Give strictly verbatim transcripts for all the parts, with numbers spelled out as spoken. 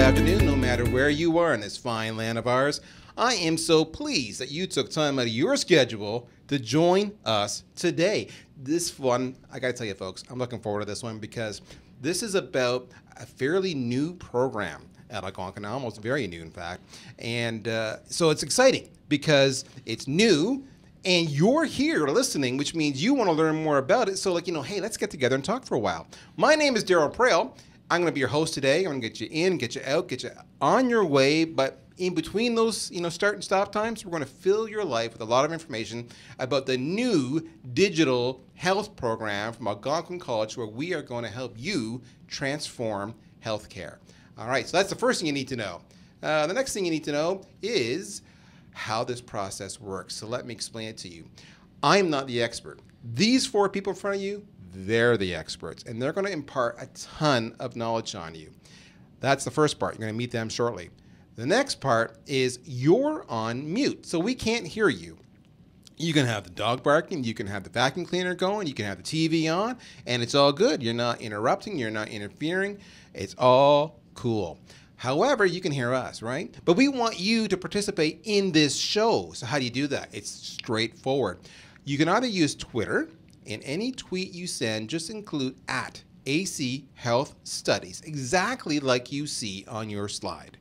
afternoon, no matter where you are in this fine land of ours. I am so pleased that you took time out of your schedule to join us today. This one, I gotta tell you folks, I'm looking forward to this one because this is about a fairly new program at Algonquin, almost very new in fact. And uh, so it's exciting because it's new and you're here listening, which means you want to learn more about it. So like, you know, hey, let's get together and talk for a while. My name is Daryl Prale. I'm going to be your host today. I'm going to get you in, get you out, get you on your way. But in between those, you know, start and stop times, we're going to fill your life with a lot of information about the new digital health program from Algonquin College, where we are going to help you transform healthcare. All right, so that's the first thing you need to know. Uh, the next thing you need to know is how this process works. So let me explain it to you. I'm not the expert. These four people in front of you, they're the experts, and they're going to impart a ton of knowledge on you. That's the first part. You're going to meet them shortly. The next part is you're on mute, so we can't hear you. You can have the dog barking, you can have the vacuum cleaner going, you can have the T V on, and it's all good. You're not interrupting, you're not interfering. It's all cool. However, you can hear us, right? But we want you to participate in this show. So how do you do that? It's straightforward. You can either use Twitter. In any tweet you send, just include at A C Health Studies, exactly like you see on your slide.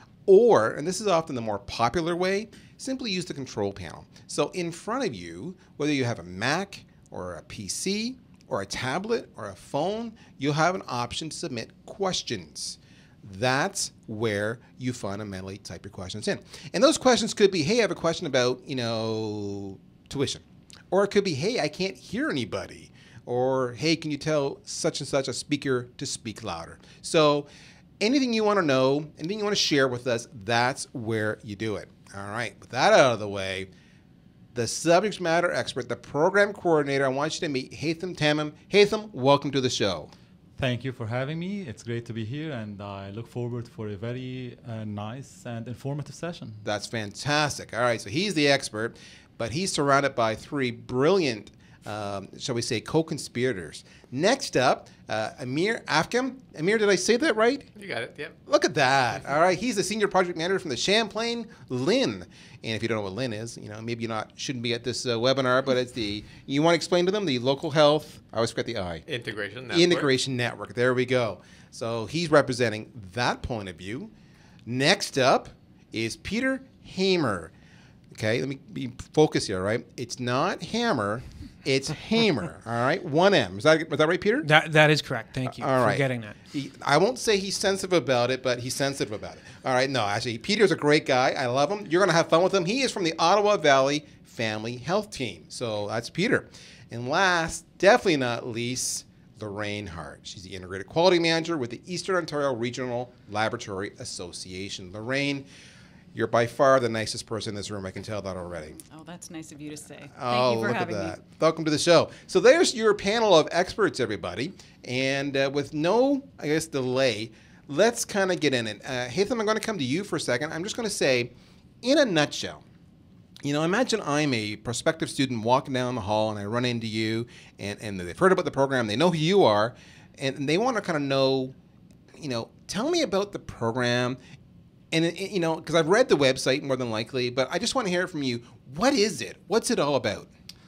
Or, and this is often the more popular way, simply use the control panel. So in front of you, whether you have a Mac or a P C or a tablet or a phone, you'll have an option to submit questions. That's where you fundamentally type your questions in. And those questions could be, hey, I have a question about, you know, tuition. Or it could be, hey, I can't hear anybody. Or, hey, can you tell such and such a speaker to speak louder? So anything you want to know, anything you want to share with us, that's where you do it. All right, with that out of the way, the subject matter expert, the program coordinator, I want you to meet Haitham Tamim. Haitham, welcome to the show. Thank you for having me. It's great to be here, and I look forward for a very uh, nice and informative session. That's fantastic. All right, so he's the expert, but he's surrounded by three brilliant, um, shall we say, co-conspirators. Next up, uh, Amir Afkam. Amir, did I say that right? You got it, yep. Look at that. All right, he's the senior project manager from the Champlain Lynn. And if you don't know what Lynn is, you know, maybe you not shouldn't be at this uh, webinar, but it's the, you want to explain to them, the local health, I always forget the I. Integration Network. Integration Network, there we go. So he's representing that point of view. Next up is Peter Hamer. Okay, let me be focused here, all right? It's not hammer, it's Hamer, all right? One M. Is that, is that right, Peter? That, that is correct. Thank you uh, all for right. getting that. He, I won't say he's sensitive about it, but he's sensitive about it. All right, no, actually, Peter's a great guy. I love him. You're going to have fun with him. He is from the Ottawa Valley Family Health Team. So that's Peter. And last, definitely not least, Lorraine Hart. She's the Integrated Quality Manager with the Eastern Ontario Regional Laboratory Association. Lorraine, you're by far the nicest person in this room. I can tell that already. Oh, that's nice of you to say. Thank oh, you for look having at that. me. Welcome to the show. So there's your panel of experts, everybody. And uh, with no, I guess, delay, let's kind of get in it. Uh, Haitham, I'm going to come to you for a second. I'm just going to say, in a nutshell, you know, imagine I'm a prospective student walking down the hall and I run into you and, and they've heard about the program, they know who you are, and they want to kind of know, you know, tell me about the program. And, it, you know, because I've read the website more than likely, but I just want to hear it from you. What is it? What's it all about?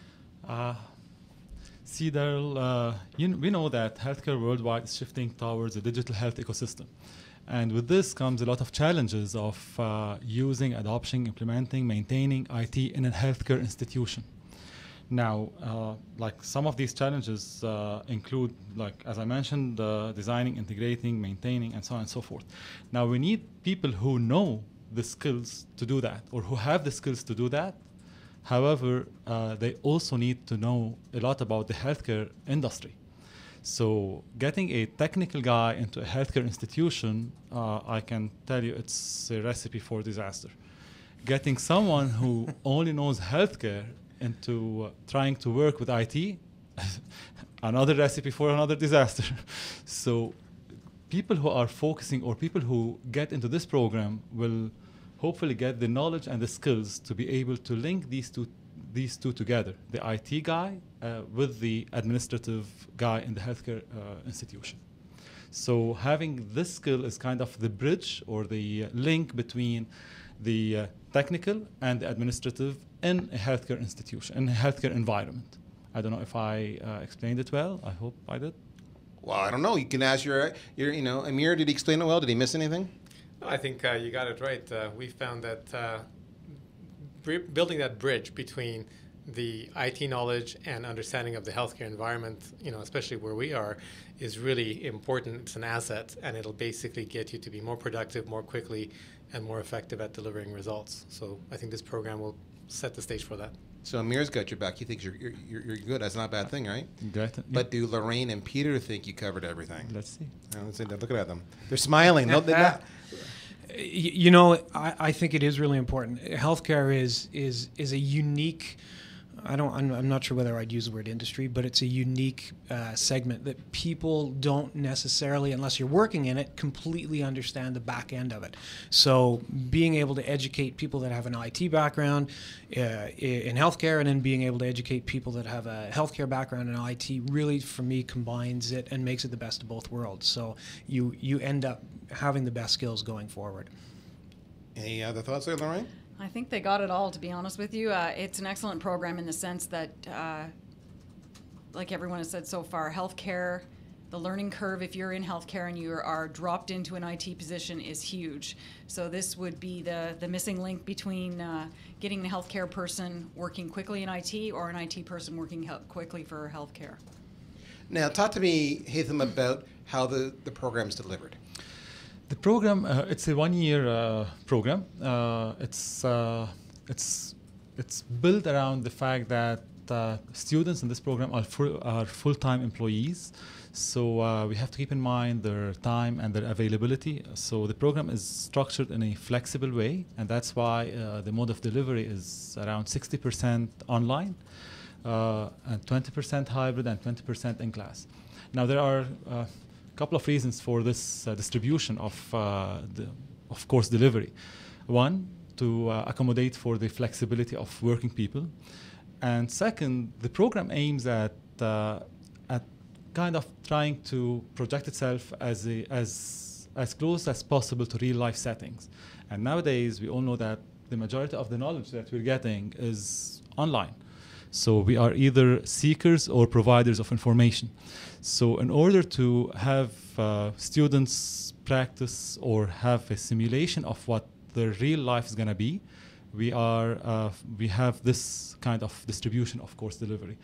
Uh, see, Daryl, uh, you know, we know that healthcare worldwide is shifting towards a digital health ecosystem. And with this comes a lot of challenges of uh, using, adopting, implementing, maintaining I T in a healthcare institution. Now, uh, like some of these challenges uh, include, like as I mentioned, uh, designing, integrating, maintaining, and so on and so forth. Now, we need people who know the skills to do that, or who have the skills to do that. However, uh, they also need to know a lot about the healthcare industry. So getting a technical guy into a healthcare institution, uh, I can tell you it's a recipe for disaster. Getting someone who only knows healthcare into uh, trying to work with I T, another recipe for another disaster. So people who are focusing, or people who get into this program, will hopefully get the knowledge and the skills to be able to link these two these two together, the I T guy uh, with the administrative guy in the healthcare uh, institution. So having this skill is kind of the bridge or the link between the uh, technical and the administrative in a healthcare institution, in a healthcare environment. I don't know if I uh, explained it well. I hope I did. Well, I don't know. You can ask your, your, you know, Amir, did he explain it well? Did he miss anything? No, I think uh, you got it right. Uh, we found that uh, br- building that bridge between the I T knowledge and understanding of the healthcare environment, you know, especially where we are, is really important. It's an asset, and it'll basically get you to be more productive, more quickly, and more effective at delivering results. So I think this program will set the stage for that. So Amir's got your back. He thinks you're you're, you're good. That's not a bad thing, right? Great. But do Lorraine and Peter think you covered everything? Let's see. Uh, let's see. Look at them. They're smiling. No, they're not. You know, I, I think it is really important. Healthcare is is is a unique. I don't. I'm, I'm not sure whether I'd use the word industry, but it's a unique uh, segment that people don't necessarily, unless you're working in it, completely understand the back end of it. So, being able to educate people that have an I T background uh, in healthcare, and then being able to educate people that have a healthcare background in I T, really, for me, combines it and makes it the best of both worlds. So, you you end up having the best skills going forward. Any other thoughts there, Lorraine? I think they got it all, to be honest with you. Uh, it's an excellent program in the sense that, uh, like everyone has said so far, healthcare, the learning curve, if you're in healthcare and you are dropped into an I T position, is huge. So this would be the, the missing link between uh, getting a healthcare person working quickly in I T or an I T person working he- quickly for healthcare. Now, talk to me, Haitham, about how the, the program's delivered. The program, uh, it's a one-year uh, program. Uh, it's uh, it's it's built around the fact that uh, students in this program are full, are full-time employees. So uh, we have to keep in mind their time and their availability. So the program is structured in a flexible way, and that's why uh, the mode of delivery is around sixty percent online, uh, and twenty percent hybrid, and twenty percent in class. Now there are uh, couple of reasons for this uh, distribution of, uh, the, of course, delivery. One, to uh, accommodate for the flexibility of working people. And second, the program aims at, uh, at kind of trying to project itself as, a, as, as close as possible to real life settings. And nowadays, we all know that the majority of the knowledge that we're getting is online. So we are either seekers or providers of information. So in order to have uh, students practice or have a simulation of what their real life is going to be, we are uh, we have this kind of distribution of course delivery.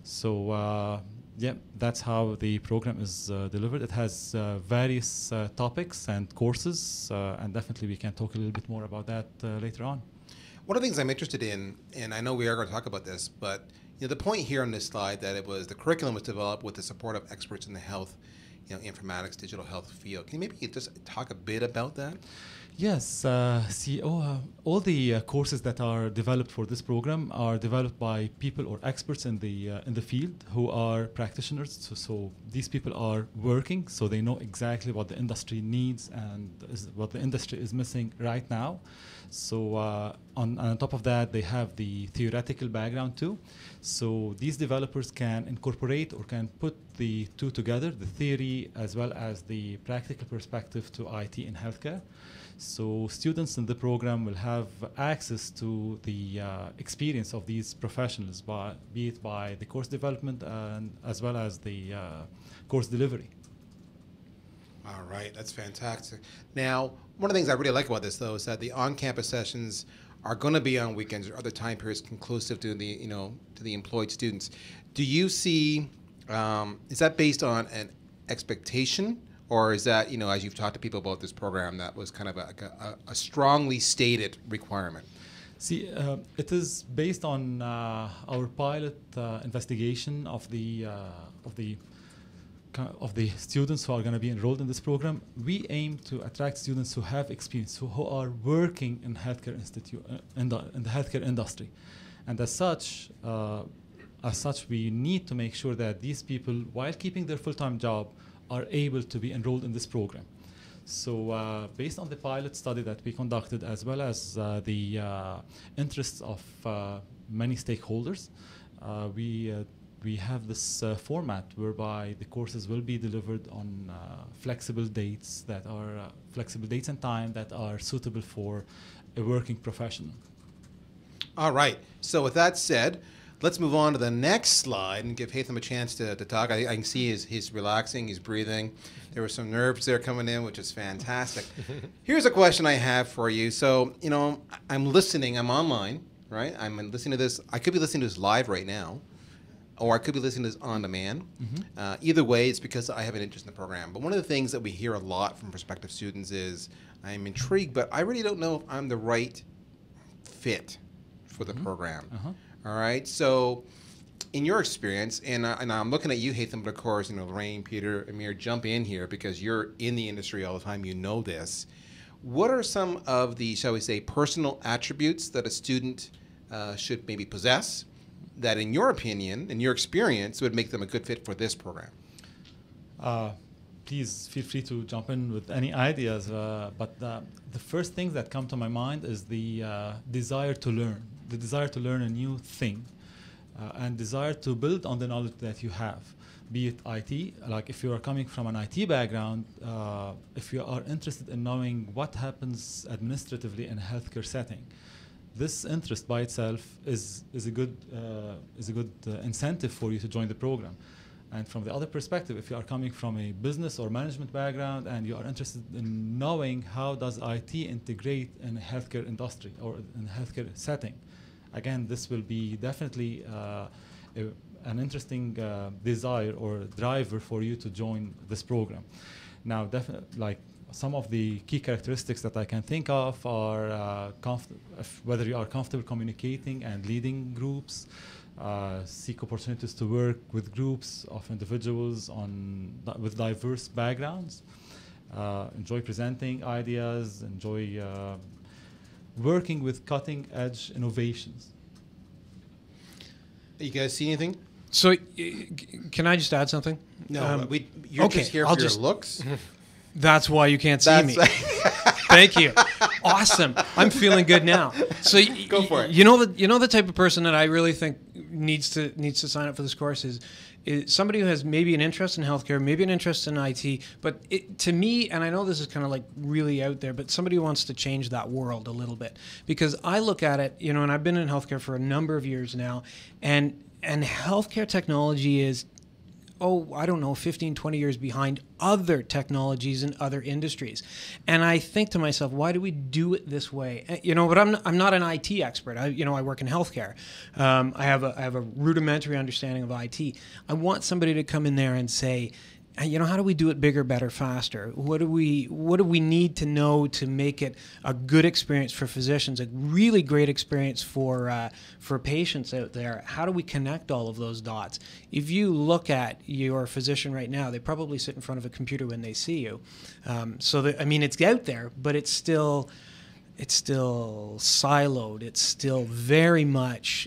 So uh, yeah, that's how the program is uh, delivered. It has uh, various uh, topics and courses, uh, and definitely we can talk a little bit more about that uh, later on. One of the things I'm interested in, and I know we are going to talk about this, but you know, the point here on this slide that it was the curriculum was developed with the support of experts in the health, you know, informatics, digital health field. Can you maybe just talk a bit about that? Yes, uh, see, oh, uh, all the uh, courses that are developed for this program are developed by people or experts in the uh, in the field who are practitioners. So, so these people are working, so they know exactly what the industry needs and is what the industry is missing right now. So uh, on, on top of that, they have the theoretical background too. So these developers can incorporate or can put the two together, the theory as well as the practical perspective to I T in healthcare. So students in the program will have access to the uh, experience of these professionals, by, be it by the course development and as well as the uh, course delivery. All right, that's fantastic. Now, one of the things I really like about this, though, is that the on-campus sessions are going to be on weekends or other time periods conclusive to the, you know, to the employed students. Do you see? Um, is that based on an expectation, or is that, you know, as you've talked to people about this program, that was kind of a, a, a strongly stated requirement? See, uh, it is based on uh, our pilot uh, investigation of the uh, of the of the students who are going to be enrolled in this program. We aim to attract students who have experience, who, who are working in healthcare institute uh, in, the, in the healthcare industry, and as such, uh, as such, we need to make sure that these people, while keeping their full-time job, are able to be enrolled in this program. So uh, based on the pilot study that we conducted, as well as uh, the uh, interests of uh, many stakeholders, uh, we uh, we have this uh, format whereby the courses will be delivered on uh, flexible dates that are uh, flexible dates and time that are suitable for a working professional. All right. So with that said, let's move on to the next slide and give Haitham a chance to, to talk. I, I can see he's, he's relaxing, he's breathing. There were some nerves there coming in, which is fantastic. Here's a question I have for you. So, you know, I'm listening, I'm online, right? I'm listening to this. I could be listening to this live right now, or I could be listening to this on demand. Mm-hmm. uh, either way, it's because I have an interest in the program. But one of the things that we hear a lot from prospective students is, I'm intrigued, but I really don't know if I'm the right fit for the mm-hmm. program. Uh-huh. All right. So, in your experience, and, uh, and I'm looking at you, Haitham, but of course, you know, Lorraine, Peter, Amir, jump in here because you're in the industry all the time. You know this. What are some of the, shall we say, personal attributes that a student uh, should maybe possess that, in your opinion, in your experience, would make them a good fit for this program? Uh, please feel free to jump in with any ideas. Uh, but the, the first thing that come to my mind is the uh, desire to learn. The desire to learn a new thing uh, and desire to build on the knowledge that you have, be it I T, like if you are coming from an I T background, uh, if you are interested in knowing what happens administratively in a healthcare setting, this interest by itself is, is a good, uh, is a good uh, incentive for you to join the program. And from the other perspective, if you are coming from a business or management background and you are interested in knowing how does I T integrate in a healthcare industry or in a healthcare setting, again, this will be definitely uh, a, an interesting uh, desire or driver for you to join this program. Now, definitely, like some of the key characteristics that I can think of are uh, comfort- if whether you are comfortable communicating and leading groups, uh, seek opportunities to work with groups of individuals on with diverse backgrounds, uh, enjoy presenting ideas, enjoy uh, working with cutting-edge innovations. You guys see anything? So, can I just add something? No, Um, we, you're okay, just here I'll for just- your looks. That's why you can't see That's me. Thank you. Awesome. I'm feeling good now. So y- Go for it. You know the you know the type of person that I really think needs to needs to sign up for this course is is somebody who has maybe an interest in healthcare, maybe an interest in I T, but it, to me, and I know this is kind of like really out there, but somebody who wants to change that world a little bit. Because I look at it, you know, and I've been in healthcare for a number of years now, and and healthcare technology is, oh, I don't know, fifteen, twenty years behind other technologies in other industries. And I think to myself, why do we do it this way? Uh, You know, but I'm, I'm not an I T expert. I, you know, I work in healthcare. Um, I have a, I have a rudimentary understanding of I T. I want somebody to come in there and say, "Uh, you know, how do we do it bigger, better, faster? What do we what do we need to know to make it a good experience for physicians, a really great experience for uh, for patients out there? How do we connect all of those dots?" If you look at your physician right now, they probably sit in front of a computer when they see you. Um, so that, I mean, it's out there, but it's still it's still siloed. It's still very much,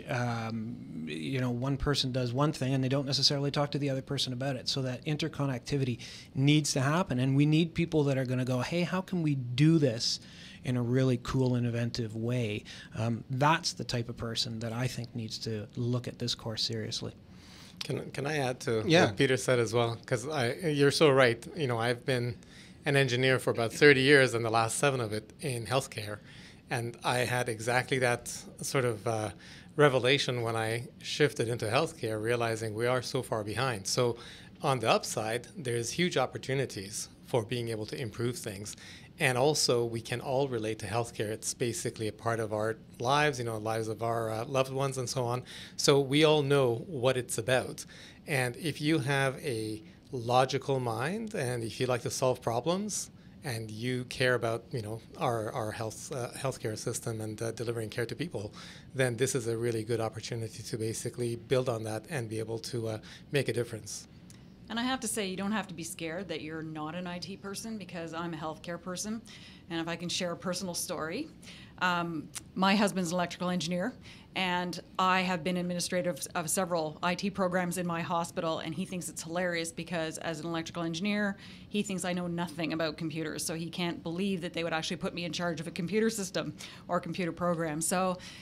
um, you know, one person does one thing and they don't necessarily talk to the other person about it. So that interconnectivity needs to happen. And we need people that are going to go, hey, how can we do this in a really cool and inventive way? Um, that's the type of person that I think needs to look at this course seriously. Can can I add to Yeah. what Peter said as well? Because you're so right. You know, I've been an engineer for about thirty years, and the last seven of it in healthcare, and I had exactly that sort of uh, revelation when I shifted into healthcare, realizing we are so far behind. So, on the upside, there's huge opportunities for being able to improve things. And also, we can all relate to healthcare. It's basically a part of our lives, you know, lives of our uh, loved ones and so on. So we all know what it's about. And if you have a logical mind and if you like to solve problems and you care about, you know, our, our health uh, healthcare system and uh, delivering care to people, then this is a really good opportunity to basically build on that and be able to uh, make a difference. And I have to say, you don't have to be scared that you're not an I T person, because I'm a healthcare person. And if I can share a personal story, um, my husband's an electrical engineer, and I have been administrator of, of several I T programs in my hospital, and he thinks it's hilarious because as an electrical engineer, he thinks I know nothing about computers, so he can't believe that they would actually put me in charge of a computer system or computer program. So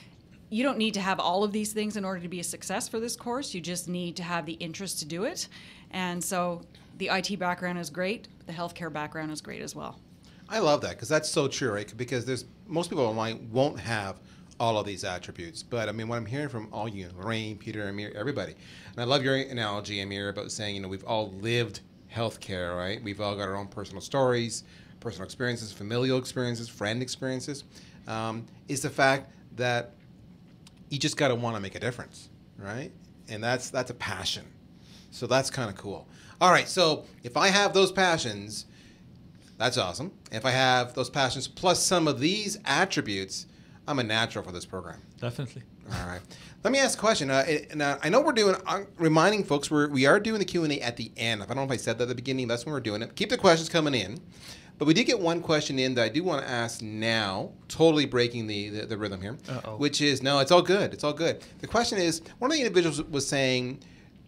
you don't need to have all of these things in order to be a success for this course. You just need to have the interest to do it. And so the I T background is great. The healthcare background is great as well. I love that because that's so true, right? Because there's most people online won't have all of these attributes. But I mean, what I'm hearing from all you, Lorraine, Peter, Amir, everybody, and I love your analogy, Amir, about saying, you know, we've all lived healthcare, right? We've all got our own personal stories, personal experiences, familial experiences, friend experiences. Um, is the fact that you just got to want to make a difference, right? And that's that's a passion. So that's kind of cool. All right, so if I have those passions, that's awesome. If I have those passions plus some of these attributes, I'm a natural for this program. Definitely. All right. Let me ask a question. Uh, and, uh, I know we're doing, I'm reminding folks, we're, we are doing the Q and A at the end. I don't know if I said that at the beginning. That's when we're doing it. Keep the questions coming in. But we did get one question in that I do want to ask now, totally breaking the, the, the rhythm here, Uh-oh. which is, no, it's all good. It's all good. The question is, one of the individuals was saying,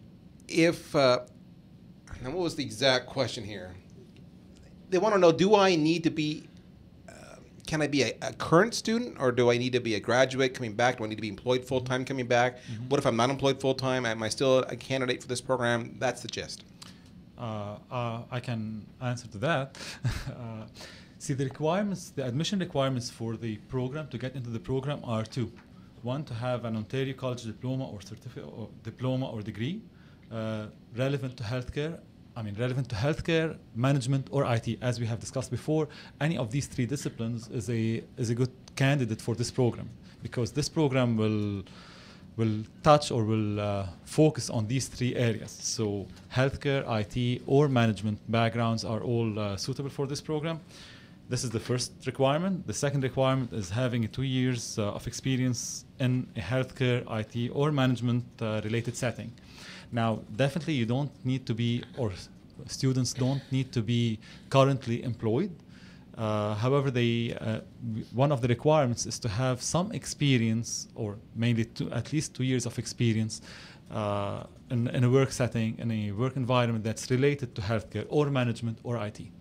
if, uh, now what was the exact question here? They want to know, do I need to be, uh, can I be a, a current student, or do I need to be a graduate coming back? Do I need to be employed full-time coming back? Mm-hmm. What if I'm not employed full-time? Am I still a candidate for this program? That's the gist. Uh, uh, I can answer to that. uh, see, the requirements, the admission requirements for the program to get into the program are two. One, to have an Ontario College diploma or certificate, or diploma or degree uh, relevant to healthcare. I mean, relevant to healthcare, management, or I T. As we have discussed before, any of these three disciplines is a is a good candidate for this program, because this program will will touch or will uh, focus on these three areas. So healthcare, I T, or management backgrounds are all uh, suitable for this program. This is the first requirement. The second requirement is having two years uh, of experience in a healthcare, I T, or management uh, related setting. Now, definitely you don't need to be, or students don't need to be currently employed. Uh, however, they, uh, one of the requirements is to have some experience, or mainly two, at least two years of experience uh, in, in a work setting, in a work environment that's related to healthcare or management or I T.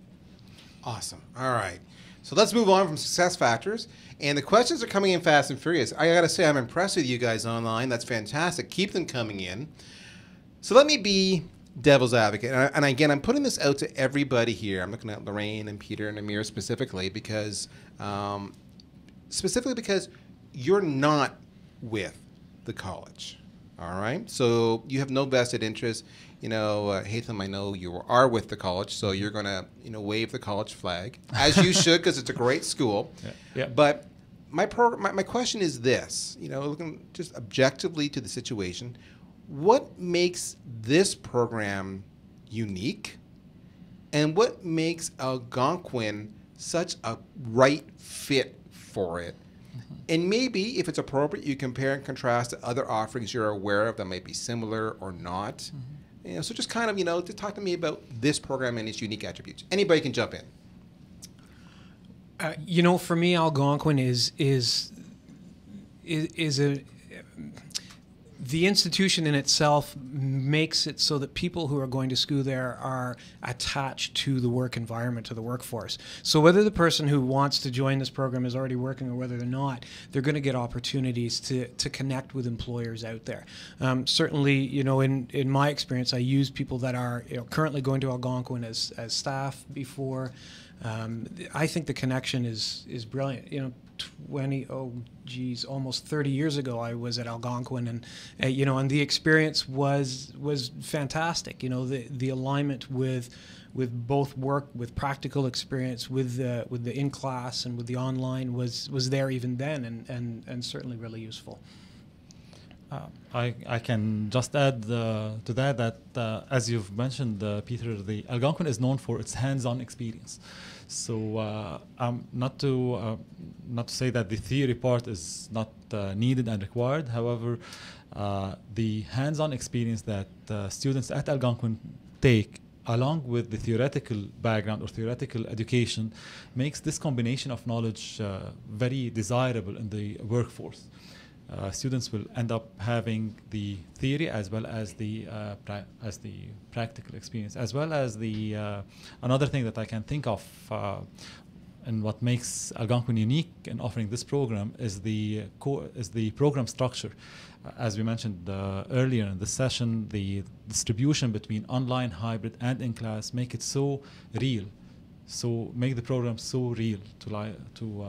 Awesome. All right. So let's move on from success factors. And the questions are coming in fast and furious. I got to say, I'm impressed with you guys online. That's fantastic. Keep them coming in. So let me be devil's advocate. And, I, and again, I'm putting this out to everybody here. I'm looking at Lorraine and Peter and Amir specifically because, um, specifically because you're not with the college. All right. So you have no vested interest. You know, uh, Haitham, I know you are with the college, so you're going to, you know, wave the college flag, as you should, because it's a great school. Yeah. Yeah. But my, pro- my my question is this, you know, looking just objectively to the situation, what makes this program unique, and what makes Algonquin such a right fit for it? Mm-hmm. And maybe, if it's appropriate, you compare and contrast to other offerings you're aware of that might be similar or not. Mm-hmm. You know, so just kind of, you know, to talk to me about this program and its unique attributes. Anybody can jump in. Uh, you know, for me, Algonquin is is is, is a the institution in itself makes it so that people who are going to school there are attached to the work environment, to the workforce. So whether the person who wants to join this program is already working or whether they're not, they're going to get opportunities to, to connect with employers out there. Um, certainly, you know, in, in my experience, I use people that are, you know, currently going to Algonquin as, as staff before. Um, I think the connection is is brilliant. You know, twenty oh geez, almost thirty years ago, I was at Algonquin, and uh, you know, and the experience was was fantastic. You know, the the alignment with with both work, with practical experience, with the with the in class and with the online was was there even then, and and and certainly really useful. Uh, I, I can just add uh, to that that, uh, as you've mentioned, uh, Peter, the Algonquin is known for its hands-on experience. So uh, um, not to uh, not to say that the theory part is not uh, needed and required. However, uh, the hands-on experience that uh, students at Algonquin take, along with the theoretical background or theoretical education, makes this combination of knowledge uh, very desirable in the workforce. Uh, students will end up having the theory as well as the uh, pra- as the practical experience, as well as the uh, another thing that I can think of uh, and what makes Algonquin unique in offering this program is the co- is the program structure. Uh, as we mentioned uh, earlier in the session, the distribution between online, hybrid, and in class make it so real, so make the program so real to li- to uh,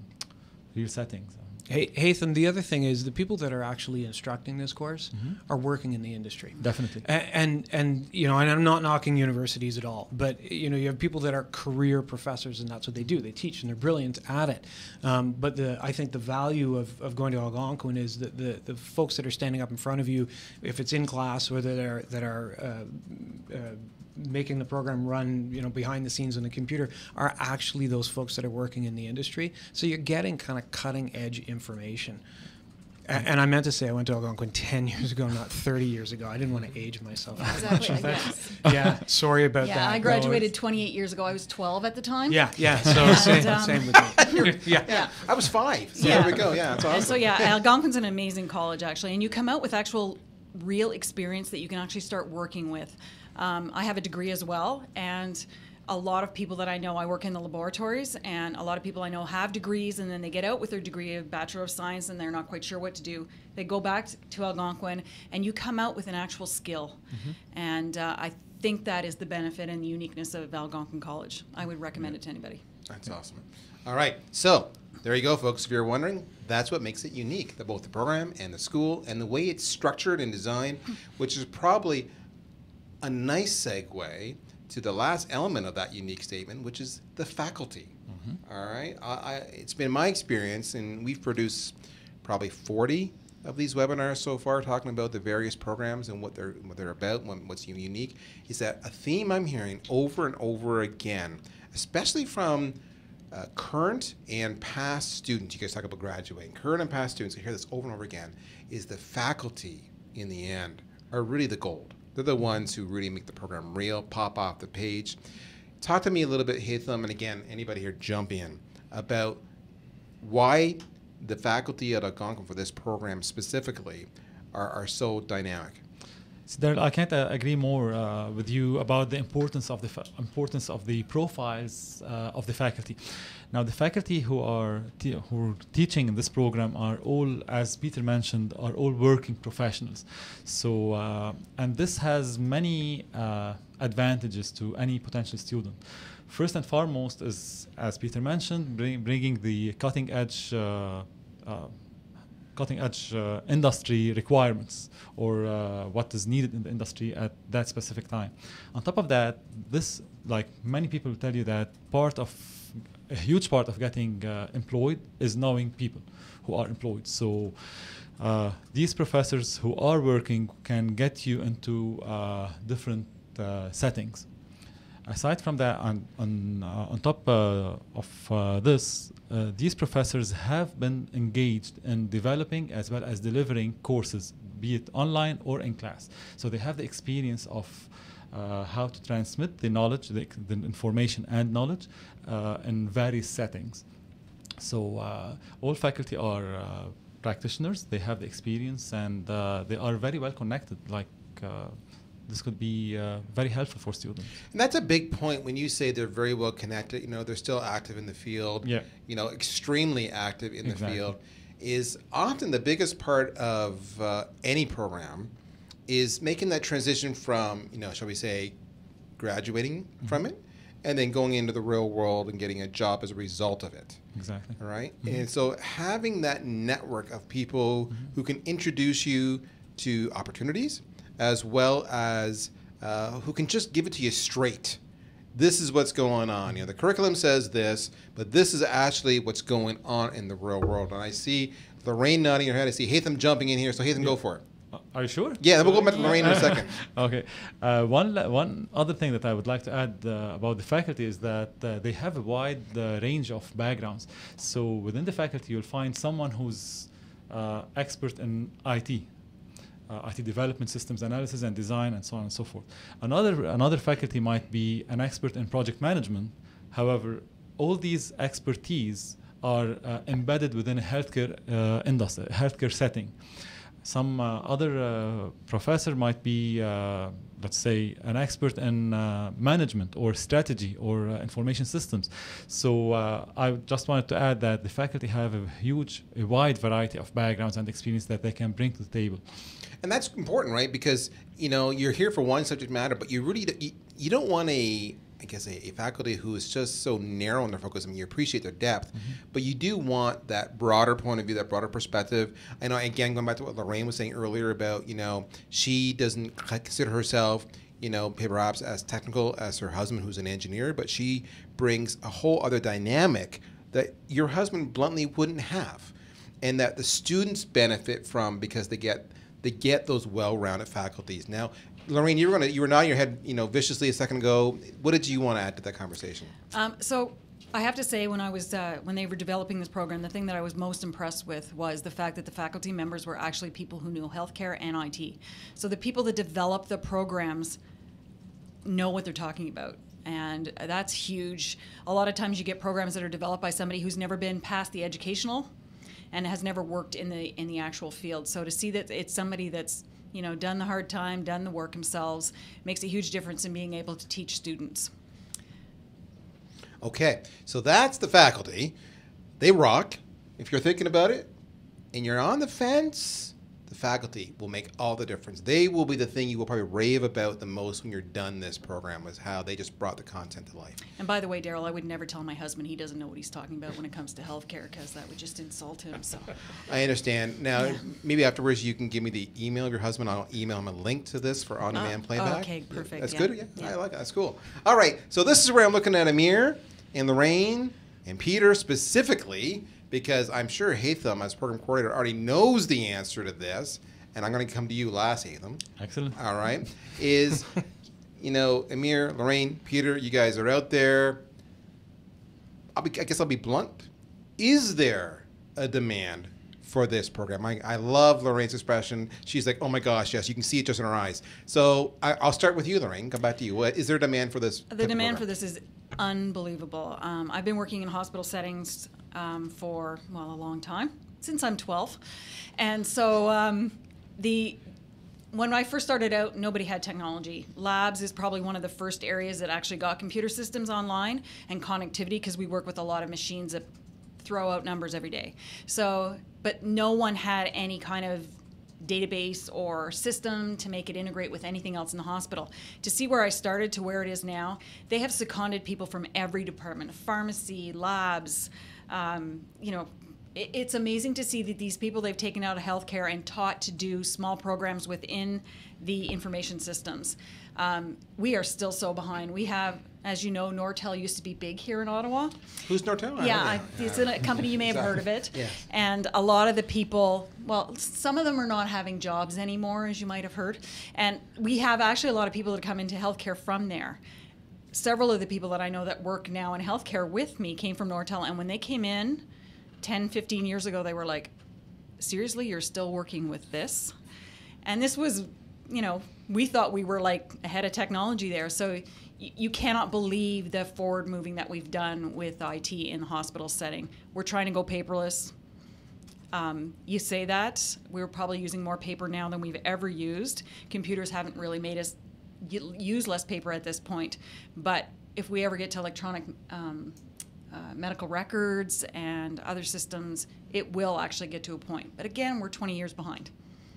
real settings. Hey, Haitham, the other thing is the people that are actually instructing this course Mhm. are working in the industry. Definitely. A- And, and, you know, and I'm not knocking universities at all, but, you know, you have people that are career professors and that's what they do. They teach and they're brilliant at it. Um, but the, I think the value of, of going to Algonquin is that the, the folks that are standing up in front of you, if it's in class or that are, that are uh, uh, making the program run, you know, behind the scenes on the computer, are actually those folks that are working in the industry. So you're getting kind of cutting edge information. A- And I meant to say I went to Algonquin ten years ago, not thirty years ago. I didn't want to age myself. Exactly. Yes. Yeah, sorry about Yeah, that. I No, graduated it's- twenty-eight years ago. I was twelve at the time. Yeah, yeah. So And, same, um, same with me. yeah. Yeah, I was five. So Yeah. there we go. Yeah, that's awesome. And so yeah, Algonquin's an amazing college actually, and you come out with actual real experience that you can actually start working with. Um, I have a degree as well, and a lot of people that I know, I work in the laboratories, and a lot of people I know have degrees, and then they get out with their degree of Bachelor of Science, and they're not quite sure what to do. They go back to Algonquin, and you come out with an actual skill. Mm-hmm. And uh, I think that is the benefit and the uniqueness of Algonquin College. I would recommend it to anybody. That's awesome. All right, so there you go, folks. If you're wondering, that's what makes it unique, the, both the program and the school and the way it's structured and designed, which is probably a nice segue to the last element of that unique statement, which is the faculty. Mm-hmm. All right, I, I, it's been my experience, and we've produced probably forty of these webinars so far, talking about the various programs and what they're what they're about, what, what's unique. Is that a theme I'm hearing over and over again, especially from uh, current and past students. You guys talk about graduating, current and past students. I hear this over and over again. Is the faculty in the end are really the gold. They're the ones who really make the program real, pop off the page. Talk to me a little bit, Haitham, and again, anybody here jump in, about why the faculty at Algonquin for this program specifically are, are so dynamic. So there, I can't uh, agree more uh, with you about the importance of the fa- importance of the profiles uh, of the faculty. Now, the faculty who are te- who are teaching in this program are all, as Peter mentioned, are all working professionals. So, uh, and this has many uh, advantages to any potential student. First and foremost is, as Peter mentioned, bring, bringing the cutting edge. Uh, uh, cutting edge uh, industry requirements or uh, what is needed in the industry at that specific time. On top of that, this, like many people tell you that part of, a huge part of getting uh, employed is knowing people who are employed. So uh, these professors who are working can get you into uh, different uh, settings. Aside from that, on on, uh, on top uh, of uh, this, uh, these professors have been engaged in developing as well as delivering courses, be it online or in class. So they have the experience of uh, how to transmit the knowledge, the, the information and knowledge uh, in various settings. So uh, all faculty are uh, practitioners. They have the experience and uh, they are very well connected. Like. Uh, This could be uh, very helpful for students. And that's a big point when you say they're very well connected. You know, they're still active in the field. Yeah. You know, extremely active in the Exactly. field. Is often the biggest part of uh, any program is making that transition from, you know, shall we say, graduating mm-hmm. from it, and then going into the real world and getting a job as a result of it. Exactly. All right. Mm-hmm. And so having that network of people mm-hmm. who can introduce you to opportunities, as well as uh, who can just give it to you straight. This is what's going on. You know, the curriculum says this, but this is actually what's going on in the real world. And I see Lorraine nodding her head. I see Haitham jumping in here. So Haitham, yeah. go for it. Uh, are you sure? Yeah, then we'll go back to Lorraine in a second. Okay. Uh, one la- one other thing that I would like to add uh, about the faculty is that uh, they have a wide uh, range of backgrounds. So within the faculty, you'll find someone who's uh, expert in I T. Uh, I T development, systems analysis and design, and so on and so forth. Another another faculty might be an expert in project management. However, all these expertise are uh, embedded within a healthcare uh, industry, healthcare setting. Some uh, other uh, professor might be uh, let's say, an expert in uh, management or strategy or uh, information systems. So uh, I just wanted to add that the faculty have a huge, a wide variety of backgrounds and experience that they can bring to the table. And that's important, right? Because, you know, you're here for one subject matter, but you really, you, you don't want a, I guess, a, a faculty who is just so narrow in their focus. I mean, you appreciate their depth, mm-hmm. but you do want that broader point of view, that broader perspective. I know, again, going back to what Lorraine was saying earlier about, you know, she doesn't consider herself, you know, perhaps as technical as her husband, who's an engineer, but she brings a whole other dynamic that your husband bluntly wouldn't have, and that the students benefit from because they get they get those well-rounded faculties. Now, Lorraine, you were gonna you were nodding your head, you know, viciously a second ago. What did you want to add to that conversation? Um, so I have to say, when I was uh, when they were developing this program, the thing that I was most impressed with was the fact that the faculty members were actually people who knew healthcare and I T. So the people that develop the programs know what they're talking about. And that's huge. A lot of times you get programs that are developed by somebody who's never been past the educational and has never worked in the in the actual field. So to see that it's somebody that's, you know, done the hard time, done the work themselves, makes a huge difference in being able to teach students. Okay, so that's the faculty. They rock. If you're thinking about it and you're on the fence, the faculty will make all the difference. They will be the thing you will probably rave about the most when you're done this program, is how they just brought the content to life. And by the way, Daryl, I would never tell my husband he doesn't know what he's talking about when it comes to healthcare, because that would just insult him. So I understand. Now, yeah. maybe afterwards you can give me the email of your husband. I'll email him a link to this for on-demand uh, playback. Okay, perfect. That's yeah. good? Yeah, yeah, I like it. That's cool. All right, so this is where I'm looking at Amir and Lorraine and Peter specifically, because I'm sure Haitham, as program coordinator, already knows the answer to this. And I'm going to come to you last, Haitham. Excellent. All right. Is, you know, Amir, Lorraine, Peter, you guys are out there. I'll be, I guess I'll be blunt. Is there a demand for this program? I, I love Lorraine's expression. She's like, oh my gosh, yes, you can see it just in her eyes. So I, I'll start with you, Lorraine. Come back to you. What, is there a demand for this? The demand for this is unbelievable. Um, I've been working in hospital settings um, for, well, a long time, since I'm twelve. And so um, the when I first started out, nobody had technology. Labs is probably one of the first areas that actually got computer systems online and connectivity, because we work with a lot of machines that throw out numbers every day. So, but no one had any kind of database or system to make it integrate with anything else in the hospital. To see where I started to where it is now, they have seconded people from every department, pharmacy, labs, um, you know, it's amazing to see that these people they've taken out of healthcare and taught to do small programs within the information systems. Um, we are still so behind. We have, as you know, Nortel used to be big here in Ottawa. Who's Nortel? Yeah, I, it's a company, you may have heard of it. Yes. And a lot of the people, well, some of them are not having jobs anymore, as you might have heard. And we have actually a lot of people that come into healthcare from there. Several of the people that I know that work now in healthcare with me came from Nortel, and when they came in ten, fifteen years ago, they were like, seriously, you're still working with this? And this was, you know, we thought we were like ahead of technology there. So y- you cannot believe the forward moving that we've done with I T in the hospital setting. We're trying to go paperless. Um, you say that, we're probably using more paper now than we've ever used. Computers haven't really made us y- use less paper at this point. But if we ever get to electronic um, Uh, medical records and other systems, it will actually get to a point. But again, we're twenty years behind.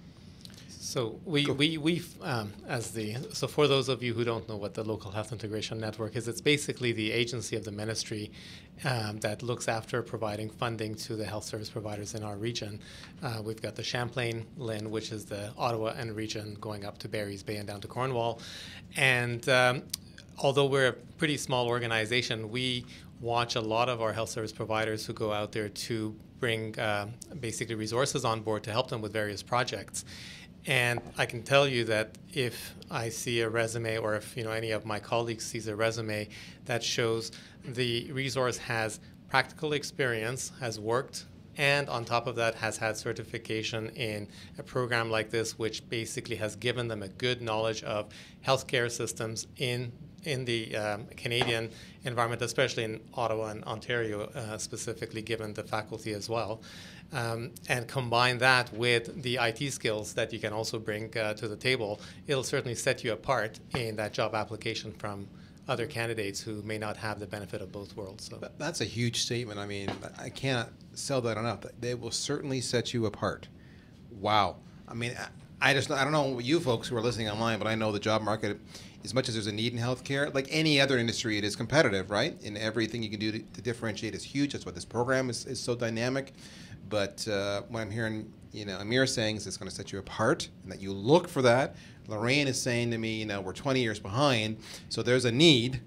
So we we we um, as the so for those of you who don't know what the Local Health Integration Network is, it's basically the agency of the ministry um, that looks after providing funding to the health service providers in our region. Uh, we've got the Champlain Lynn, which is the Ottawa and region, going up to Barry's Bay and down to Cornwall, and um, although we're a pretty small organization, we watch a lot of our health service providers who go out there to bring uh, basically resources on board to help them with various projects. And I can tell you that if I see a resume, or if you know any of my colleagues sees a resume that shows the resource has practical experience, has worked, and on top of that has had certification in a program like this, which basically has given them a good knowledge of healthcare systems in in the um, Canadian environment, especially in Ottawa and Ontario uh, specifically, given the faculty as well. Um, and combine that with the I T skills that you can also bring uh, to the table, it'll certainly set you apart in that job application from other candidates who may not have the benefit of both worlds. So That's a huge statement. I mean, I can't sell that enough. They will certainly set you apart. Wow. I mean, I just I don't know you folks who are listening online, but I know the job market, as much as there's a need in healthcare, like any other industry, it is competitive, right? And everything you can do to, to differentiate is huge. That's why this program is, is so dynamic. But uh, what I'm hearing, you know, Amir saying is it's going to set you apart, and that you look for that. Lorraine is saying to me, you know, we're twenty years behind, so there's a need.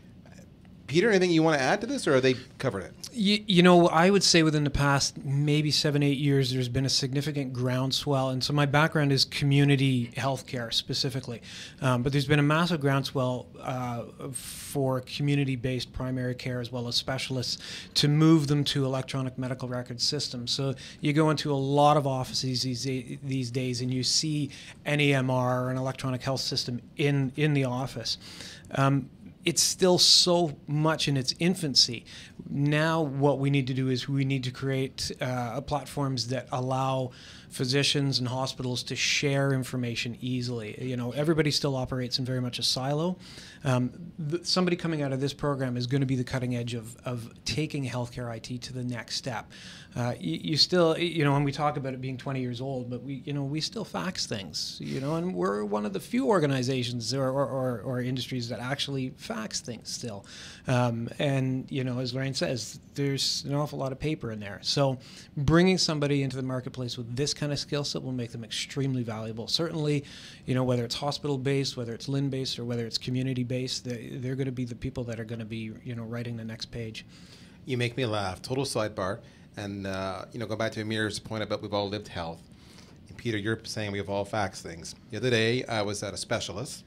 Peter, anything you want to add to this, or are they covered it? You, you know, I would say within the past maybe seven, eight years, there's been a significant groundswell. And so my background is community healthcare specifically. Um, but there's been a massive groundswell uh, for community-based primary care as well as specialists to move them to electronic medical record systems. So you go into a lot of offices these, these days and you see an E M R or an electronic health system in, in the office. Um, It's still so much in its infancy. Now what we need to do is we need to create uh, platforms that allow physicians and hospitals to share information easily. You know, everybody still operates in very much a silo. Um, th- somebody coming out of this program is going to be the cutting edge of, of taking healthcare I T to the next step. Uh, you, you still, you know, when we talk about it being twenty years old, but we, you know, we still fax things, you know, and we're one of the few organizations or, or, or, or industries that actually fax things still. Um, and, you know, as Lorraine says, there's an awful lot of paper in there. So bringing somebody into the marketplace with this kind of skill set will make them extremely valuable. Certainly, you know, whether it's hospital-based, whether it's L I N-based, or whether it's community-based, they, they're going to be the people that are going to be, you know, writing the next page. You make me laugh. Total sidebar. And, uh, you know, go back to Amir's point about we've all lived health. And Peter, you're saying we've all faxed things. The other day, I was at a specialist,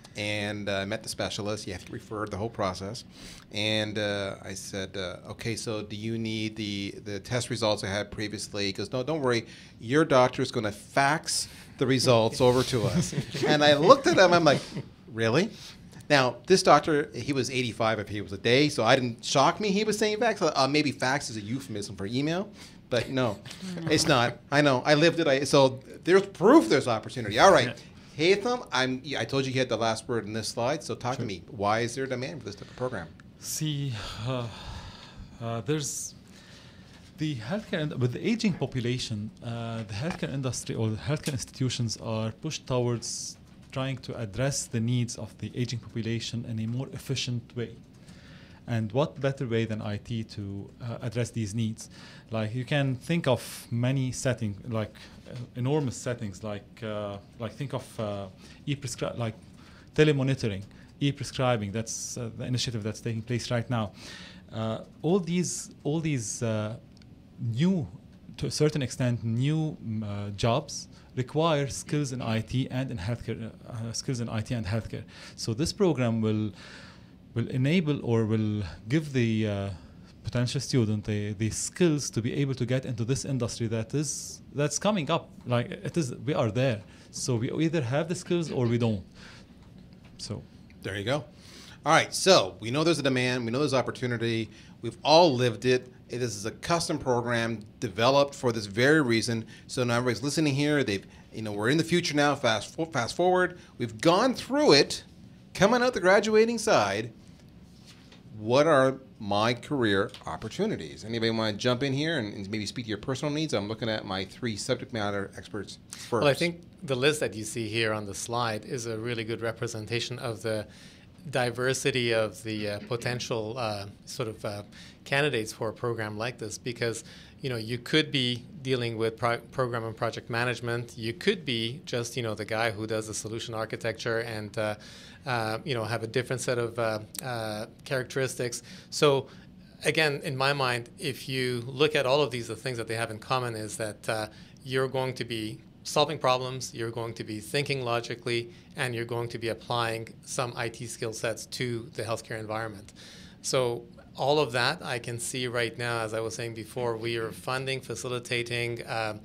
and I uh, met the specialist. You have to refer the whole process. And uh, I said, uh, okay, so do you need the, the test results I had previously? He goes, no, don't worry. Your doctor is going to fax the results over to us. And I looked at him. I'm like, really? Now, this doctor, he was eighty-five if he was a day, so I didn't shock me he was saying fax. Uh, maybe fax is a euphemism for email, but no, it's not. I know. I lived it. I, so there's proof there's opportunity. All right. Haytham, I'm, I told you he had the last word in this slide, so talk Sure. to me. Why is there demand for this type of program? See, uh, uh, there's the healthcare ind- with the aging population. Uh, the healthcare industry or the healthcare institutions are pushed towards trying to address the needs of the aging population in a more efficient way. And what better way than I T to uh, address these needs? Like you can think of many settings, like uh, enormous settings, like uh, like think of uh, e-prescri- like telemonitoring, e-prescribing. That's uh, the initiative that's taking place right now. Uh, all these, all these uh, new, to a certain extent, new mm, uh, jobs require skills in I T and in healthcare, uh, skills in I T and healthcare. So this program will will enable or will give the uh, potential student the, the skills to be able to get into this industry that is that's coming up. Like it is, we are there. So we either have the skills or we don't. So There you go. All right, so we know there's a demand. We know there's opportunity. We've all lived it. It is a custom program developed for this very reason. So now everybody's listening here. They've, you know, we're in the future now. Fast, fo- fast forward. We've gone through it. Coming out the graduating side, what are my career opportunities? Anybody want to jump in here and, and maybe speak to your personal needs? I'm looking at my three subject matter experts first. Well, I think the list that you see here on the slide is a really good representation of the diversity of the uh, potential uh, sort of uh, candidates for a program like this, because you know you could be dealing with pro- program and project management. You could be just you know the guy who does the solution architecture and uh, uh, you know have a different set of uh, uh, characteristics. So again, in my mind, if you look at all of these, the things that they have in common is that uh, you're going to be solving problems, you're going to be thinking logically, and you're going to be applying some I T skill sets to the healthcare environment. So all of that I can see right now, as I was saying before, we are funding, facilitating, um,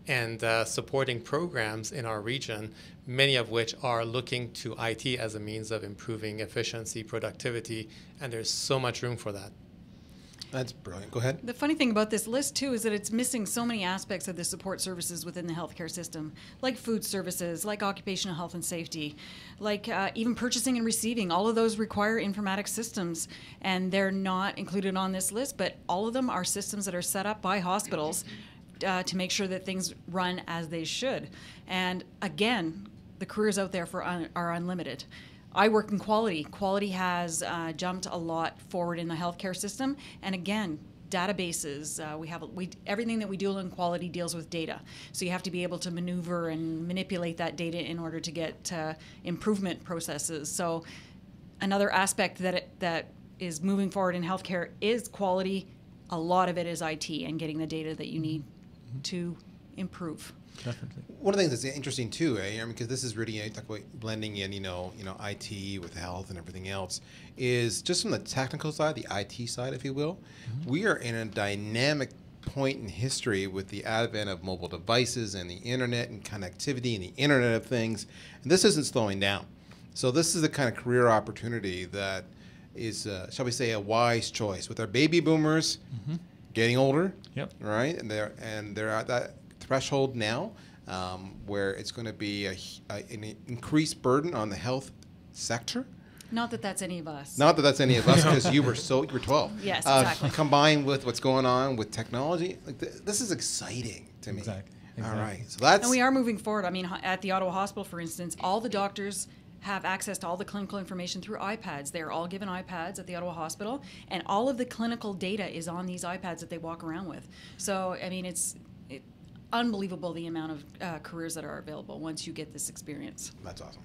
and uh, supporting programs in our region, many of which are looking to I T as a means of improving efficiency, productivity, and there's so much room for that. That's brilliant. Go ahead. The funny thing about this list, too, is that it's missing so many aspects of the support services within the healthcare system, like food services, like occupational health and safety, like uh, even purchasing and receiving. All of those require informatics systems, and they're not included on this list, but all of them are systems that are set up by hospitals uh, to make sure that things run as they should. And again, the careers out there for un- are unlimited. I work in quality. Quality has uh, jumped a lot forward in the healthcare system, and again, databases. Uh, we have we everything that we do in quality deals with data. So you have to be able to maneuver and manipulate that data in order to get uh, improvement processes. So another aspect that it, that is moving forward in healthcare is quality. A lot of it is I T and getting the data that you need mm-hmm. to improve. Definitely. One of the things that's interesting too, eh, I mean, because this is really, you know, you talk about blending in, you know, you know, I T with health and everything else, is just from the technical side, the I T side, if you will. Mm-hmm. We are in a dynamic point in history with the advent of mobile devices and the internet and connectivity and the Internet of Things, and this isn't slowing down. So this is the kind of career opportunity that is, uh, shall we say, a wise choice with our baby boomers mm-hmm. getting older, yep. right, and they're and they're at that threshold now um, where it's going to be a, a, an increased burden on the health sector. Not that that's any of us. Not that that's any of us, because you were so you were twelve. Yes, uh, exactly. Combined with what's going on with technology, like th- this is exciting to me. Exactly. exactly. All right, so that's and we are moving forward. I mean, at the Ottawa Hospital, for instance, all the doctors have access to all the clinical information through iPads. They're all given iPads at the Ottawa Hospital, and all of the clinical data is on these iPads that they walk around with. So, I mean, it's it, unbelievable the amount of uh, careers that are available once you get this experience. That's awesome.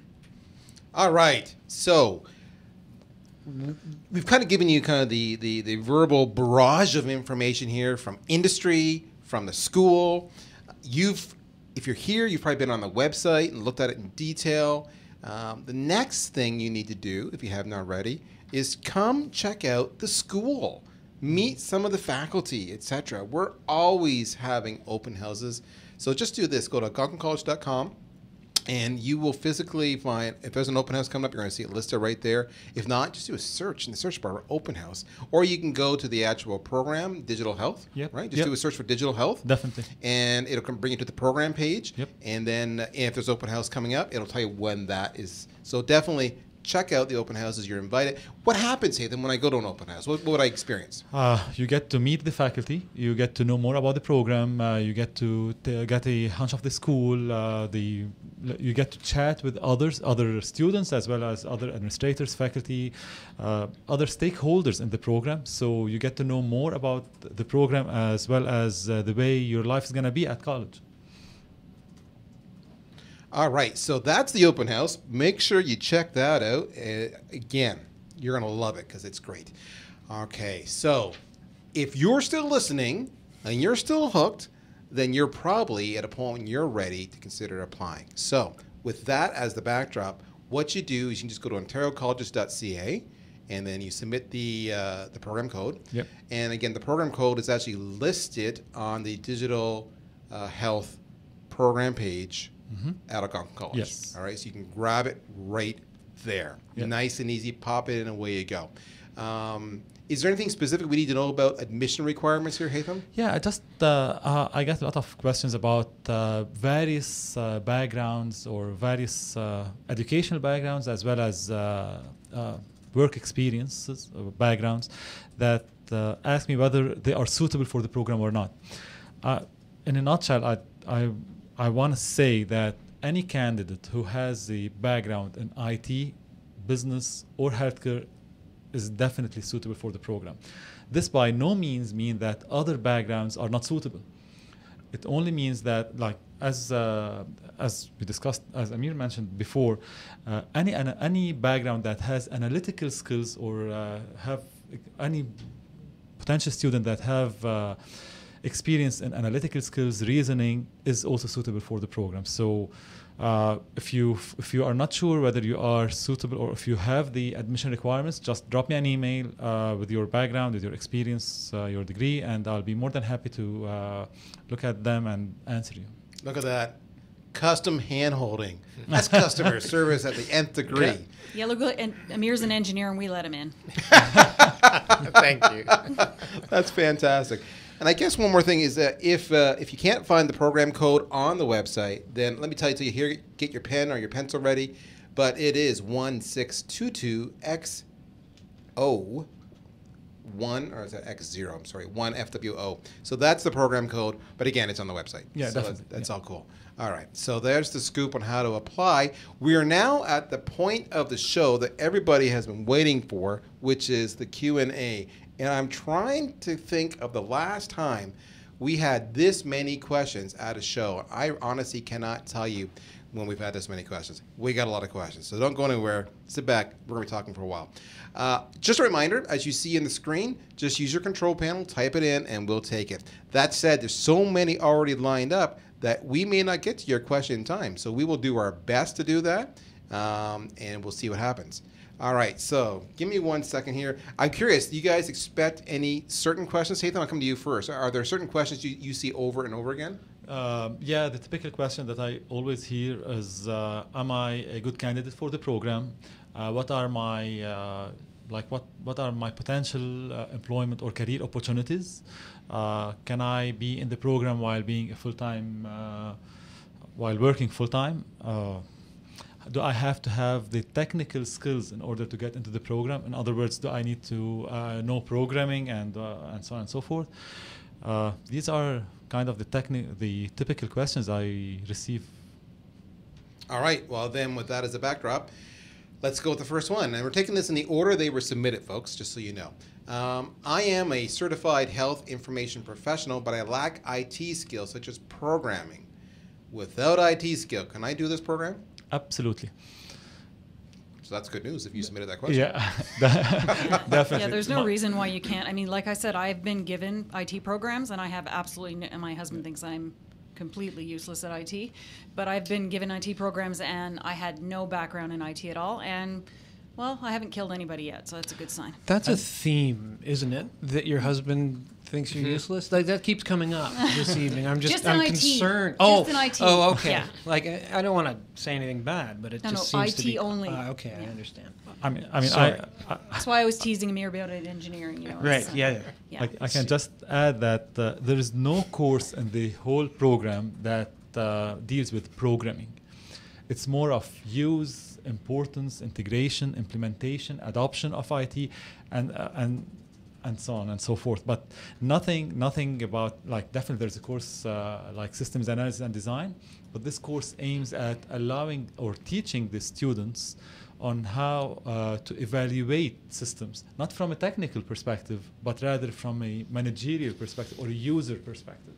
All right, so we've kind of given you kind of the, the, the verbal barrage of information here from industry, from the school. You've, if you're here, you've probably been on the website and looked at it in detail. Um, the next thing you need to do, if you haven't already, is come check out the school. Meet some of the faculty, et cetera. We're always having open houses. So just do this. Go to algonquin college dot com. And you will physically find, if there's an open house coming up, you're going to see it listed right there. If not, just do a search in the search bar, open house. Or you can go to the actual program, Digital Health, yep. right? Just yep. do a search for Digital Health. Definitely. And it'll come bring you to the program page. Yep. And then if there's open house coming up, it'll tell you when that is. So definitely check out the open houses. You're invited. What happens, Haytham, when I go to an open house? What, what would I experience? Uh, you get to meet the faculty. You get to know more about the program. Uh, you get to t- get a hunch of the school. Uh, the you get to chat with others, other students, as well as other administrators, faculty, uh, other stakeholders in the program. So you get to know more about the program as well as uh, the way your life is going to be at college. All right, so that's the open house. Make sure you check that out. Uh, again, you're going to love it because it's great. Okay, so if you're still listening and you're still hooked, then you're probably at a point when you're ready to consider applying. So with that as the backdrop, what you do is you can just go to ontario colleges dot c a and then you submit the uh, the program code. Yep. And again, the program code is actually listed on the digital uh, health program page mm-hmm. at Algonquin College. Yes. All right, so you can grab it right there. Yep. Nice and easy. Pop it in, away you go. Um, is there anything specific we need to know about admission requirements here, Haytham? Yeah, I just uh, uh, I get a lot of questions about uh, various uh, backgrounds or various uh, educational backgrounds as well as uh, uh, work experiences or backgrounds that uh, ask me whether they are suitable for the program or not. Uh, in a nutshell, I I, I want to say that any candidate who has a background in I T, business, or healthcare is definitely suitable for the program. This by no means means that other backgrounds are not suitable. It only means that, like as uh, as we discussed, as Amir mentioned before, uh, any any background that has analytical skills or uh, have any potential student that have uh, experience in analytical skills, reasoning, is also suitable for the program. So uh, if you if you are not sure whether you are suitable or if you have the admission requirements, just drop me an email uh, with your background, with your experience, uh, your degree, and I'll be more than happy to uh, look at them and answer you. Look at that. Custom hand-holding. That's customer service at the nth degree. Yeah, look, and Amir's an engineer, and we let him in. Thank you. That's fantastic. And I guess one more thing is that if uh, if you can't find the program code on the website, then let me tell you to you here, get your pen or your pencil ready. But it is one six two two X O one, or is that X zero? I'm sorry, one F W O. So that's the program code. But again, it's on the website. Yeah, so definitely. That's, that's Yeah. all cool. All right. So there's the scoop on how to apply. We are now at the point of the show that everybody has been waiting for, which is the Q and A. And I'm trying to think of the last time we had this many questions at a show. I honestly cannot tell you when we've had this many questions. We got a lot of questions. So don't go anywhere. Sit back. We're going to be talking for a while. Uh, just a reminder, as you see in the screen, just use your control panel, type it in, and we'll take it. That said, there's so many already lined up that we may not get to your question in time. So we will do our best to do that, um, and we'll see what happens. All right, so give me one second here. I'm curious, do you guys expect any certain questions? Haytham, I'll come to you first. Are there certain questions you, you see over and over again? Um, yeah, the typical question that I always hear is, uh, am I a good candidate for the program? Uh, what are my uh, like what what are my potential uh, employment or career opportunities? Uh, can I be in the program while being a full-time uh, while working full-time? Uh, do I have to have the technical skills in order to get into the program? In other words, do I need to uh, know programming and uh, and so on and so forth? Uh, these are kind of the techni- the typical questions I receive. All right, well then with that as a backdrop, let's go with the first one. And we're taking this in the order they were submitted, folks, just so you know. Um, I am a certified health information professional, but I lack I T skills such as programming. Without I T skill, can I do this program? Absolutely. So that's good news if you submitted that question. Yeah, definitely. Yeah, there's no My- reason why you can't. I mean, like I said, I've been given I T programs, and I have absolutely. No, and my husband thinks I'm completely useless at I T, but I've been given I T programs, and I had no background in I T at all, and well, I haven't killed anybody yet, so that's a good sign. That's a theme, isn't it? That your husband thinks you're useless. Like that keeps coming up this evening. I'm just, Just in I'm I T. concerned. Just oh, in I T. oh, okay. Yeah. Like I, I don't want to say anything bad, but it No, just no, seems to I T be only. Uh, okay, I Yeah. understand. I mean, I mean, Sorry. I, I, That's why I was teasing Amir about it, engineering. You know, Right. it's, uh, Yeah. yeah. I, I can just add that uh, there is no course in the whole program that uh, deals with programming. It's more of use, importance, integration, implementation, adoption of I T, and uh, and and so on and so forth. But nothing, nothing about like definitely there's a course uh, like systems analysis and design, but this course aims at allowing or teaching the students on how uh, to evaluate systems, not from a technical perspective, but rather from a managerial perspective or a user perspective.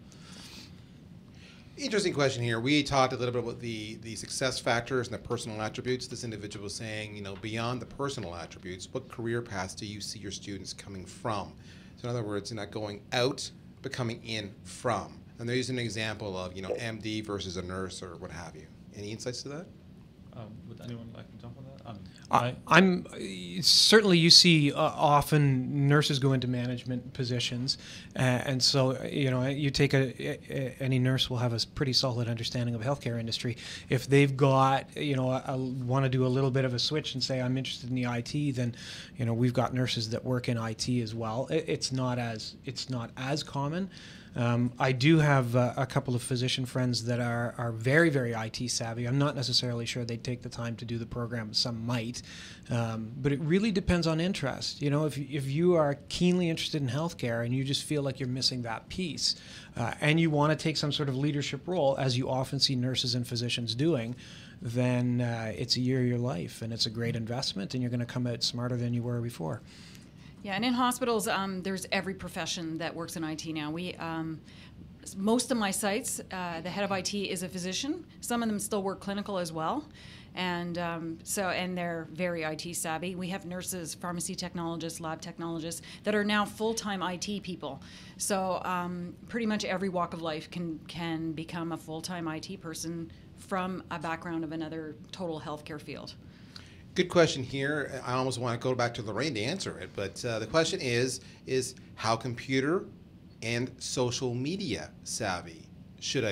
Interesting question here. We talked a little bit about the, the success factors and the personal attributes. This individual was saying, you know, beyond the personal attributes, what career paths do you see your students coming from? So in other words, they're not going out, but coming in from. And they're using an example of, you know, M D versus a nurse or what have you. Any insights to that? Um, would anyone like to jump on that? Um, I, I'm uh, certainly you see uh, often nurses go into management positions, uh, and so uh, you know you take a, a any nurse will have a pretty solid understanding of healthcare industry. If they've got you know a, a, want to do a little bit of a switch and say I'm interested in the I T, then you know we've got nurses that work in I T as well. It, it's not as it's not as common. Um, I do have uh, a couple of physician friends that are, are very, very I T savvy. I'm not necessarily sure they'd take the time to do the program. Some might. Um, but it really depends on interest. You know, if, if you are keenly interested in healthcare and you just feel like you're missing that piece uh, and you want to take some sort of leadership role, as you often see nurses and physicians doing, then uh, it's a year of your life and it's a great investment and you're going to come out smarter than you were before. Yeah, and in hospitals, um, there's every profession that works in I T now. We, um, most of my sites, uh, the head of I T is a physician. Some of them still work clinical as well, and um, so and they're very I T savvy. We have nurses, pharmacy technologists, lab technologists that are now full-time I T people. So um, pretty much every walk of life can can become a full-time I T person from a background of another total healthcare field. Good question here. I almost want to go back to Lorraine to answer it, but uh, the question is, is how computer and social media savvy should I be?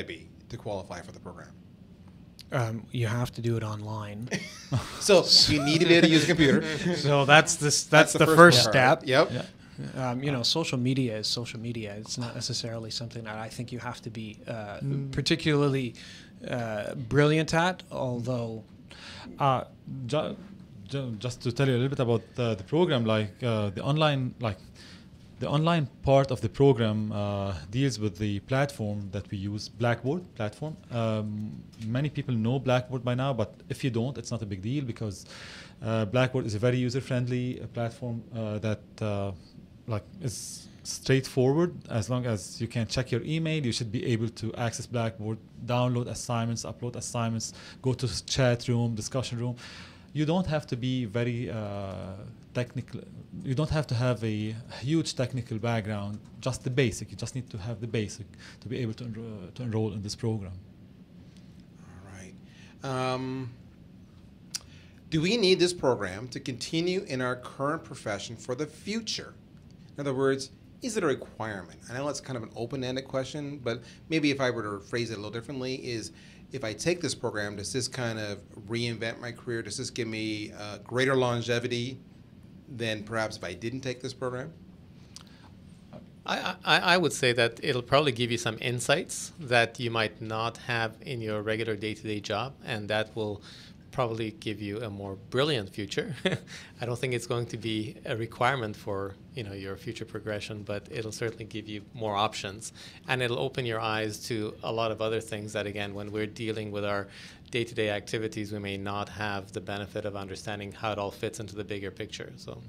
to qualify for the program? Um, you have to do it online. So you need to be able to use a computer. So that's this. That's That's, the the, first first, part. step. Yep. Yeah. Um, you know, social media is social media. It's not necessarily something that I think you have to be uh, particularly uh, brilliant at. Although, Uh, ju- ju- just to tell you a little bit about uh, the program, like uh, the online, like the online part of the program uh, deals with the platform that we use, Blackboard platform. Um, many people know Blackboard by now, but if you don't, it's not a big deal because uh, Blackboard is a very user-friendly uh, platform uh, that uh, like is straightforward. As long as you can check your email, you should be able to access Blackboard, download assignments, upload assignments, go to s- chat room, discussion room. You don't have to be very uh, technical. You don't have to have a huge technical background, just the basic. You just need to have the basic to be able to, enro- to enroll in this program. All right. Um, do we need this program to continue in our current profession for the future? In other words, is it a requirement? I know it's kind of an open-ended question, but maybe if I were to phrase it a little differently, is if I take this program, does this kind of reinvent my career? Does this give me uh, greater longevity than perhaps if I didn't take this program? I, I, I would say that it'll probably give you some insights that you might not have in your regular day-to-day job, and that will probably give you a more brilliant future. I don't think it's going to be a requirement for, you know, your future progression, but it'll certainly give you more options, and it'll open your eyes to a lot of other things that, again, when we're dealing with our day-to-day activities, we may not have the benefit of understanding how it all fits into the bigger picture. So.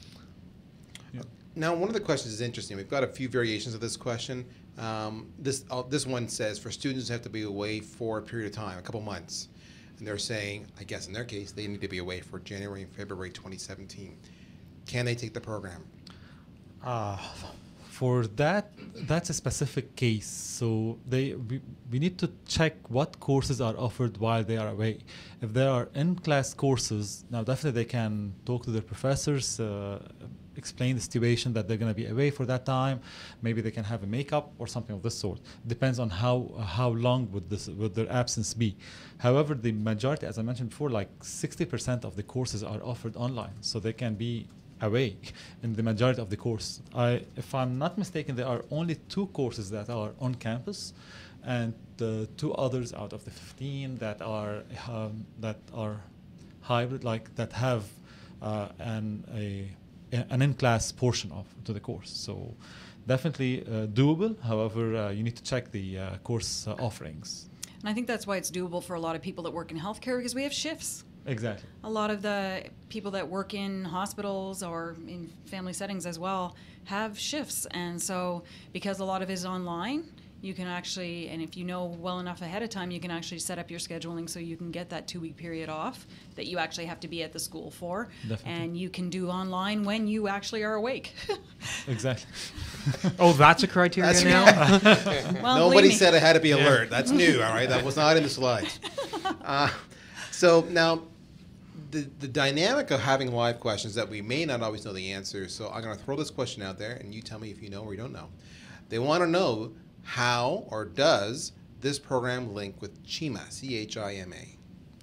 Now, one of the questions is interesting. We've got a few variations of this question. Um, this uh, this one says, for students who have to be away for a period of time, a couple months, and they're saying, I guess in their case, they need to be away for January and February twenty seventeen. Can they take the program? Uh, for that, that's a specific case. So they we, we need to check what courses are offered while they are away. If there are in-class courses, now definitely they can talk to their professors, uh, explain the situation that they're going to be away for that time. Maybe they can have a makeup or something of this sort. Depends on how uh, how long would this would their absence be. However, the majority, as I mentioned before, like sixty percent of the courses are offered online, so they can be away in the majority of the course. I, if I'm not mistaken, there are only two courses that are on campus, and the two others out of the fifteen that are um, that are hybrid, like that have uh, an a an in-class portion of to the course. So definitely uh, doable. However, uh, you need to check the uh, course uh, offerings. And I think that's why it's doable for a lot of people that work in healthcare, because we have shifts. Exactly. A lot of the people that work in hospitals or in family settings as well have shifts. And so because a lot of it is online, you can actually, and if you know well enough ahead of time, you can actually set up your scheduling so you can get that two-week period off that you actually have to be at the school for. Definitely. And you can do online when you actually are awake. Exactly. oh, that's a criteria That's now. Well, Nobody believe me. said it had to be alert. That's new, all right? That was not in the slides. Uh, so now, the, the dynamic of having live questions that we may not always know the answers, so I'm going to throw this question out there, and you tell me if you know or you don't know. They want to know, how or does this program link with CHIMA, C H I M A?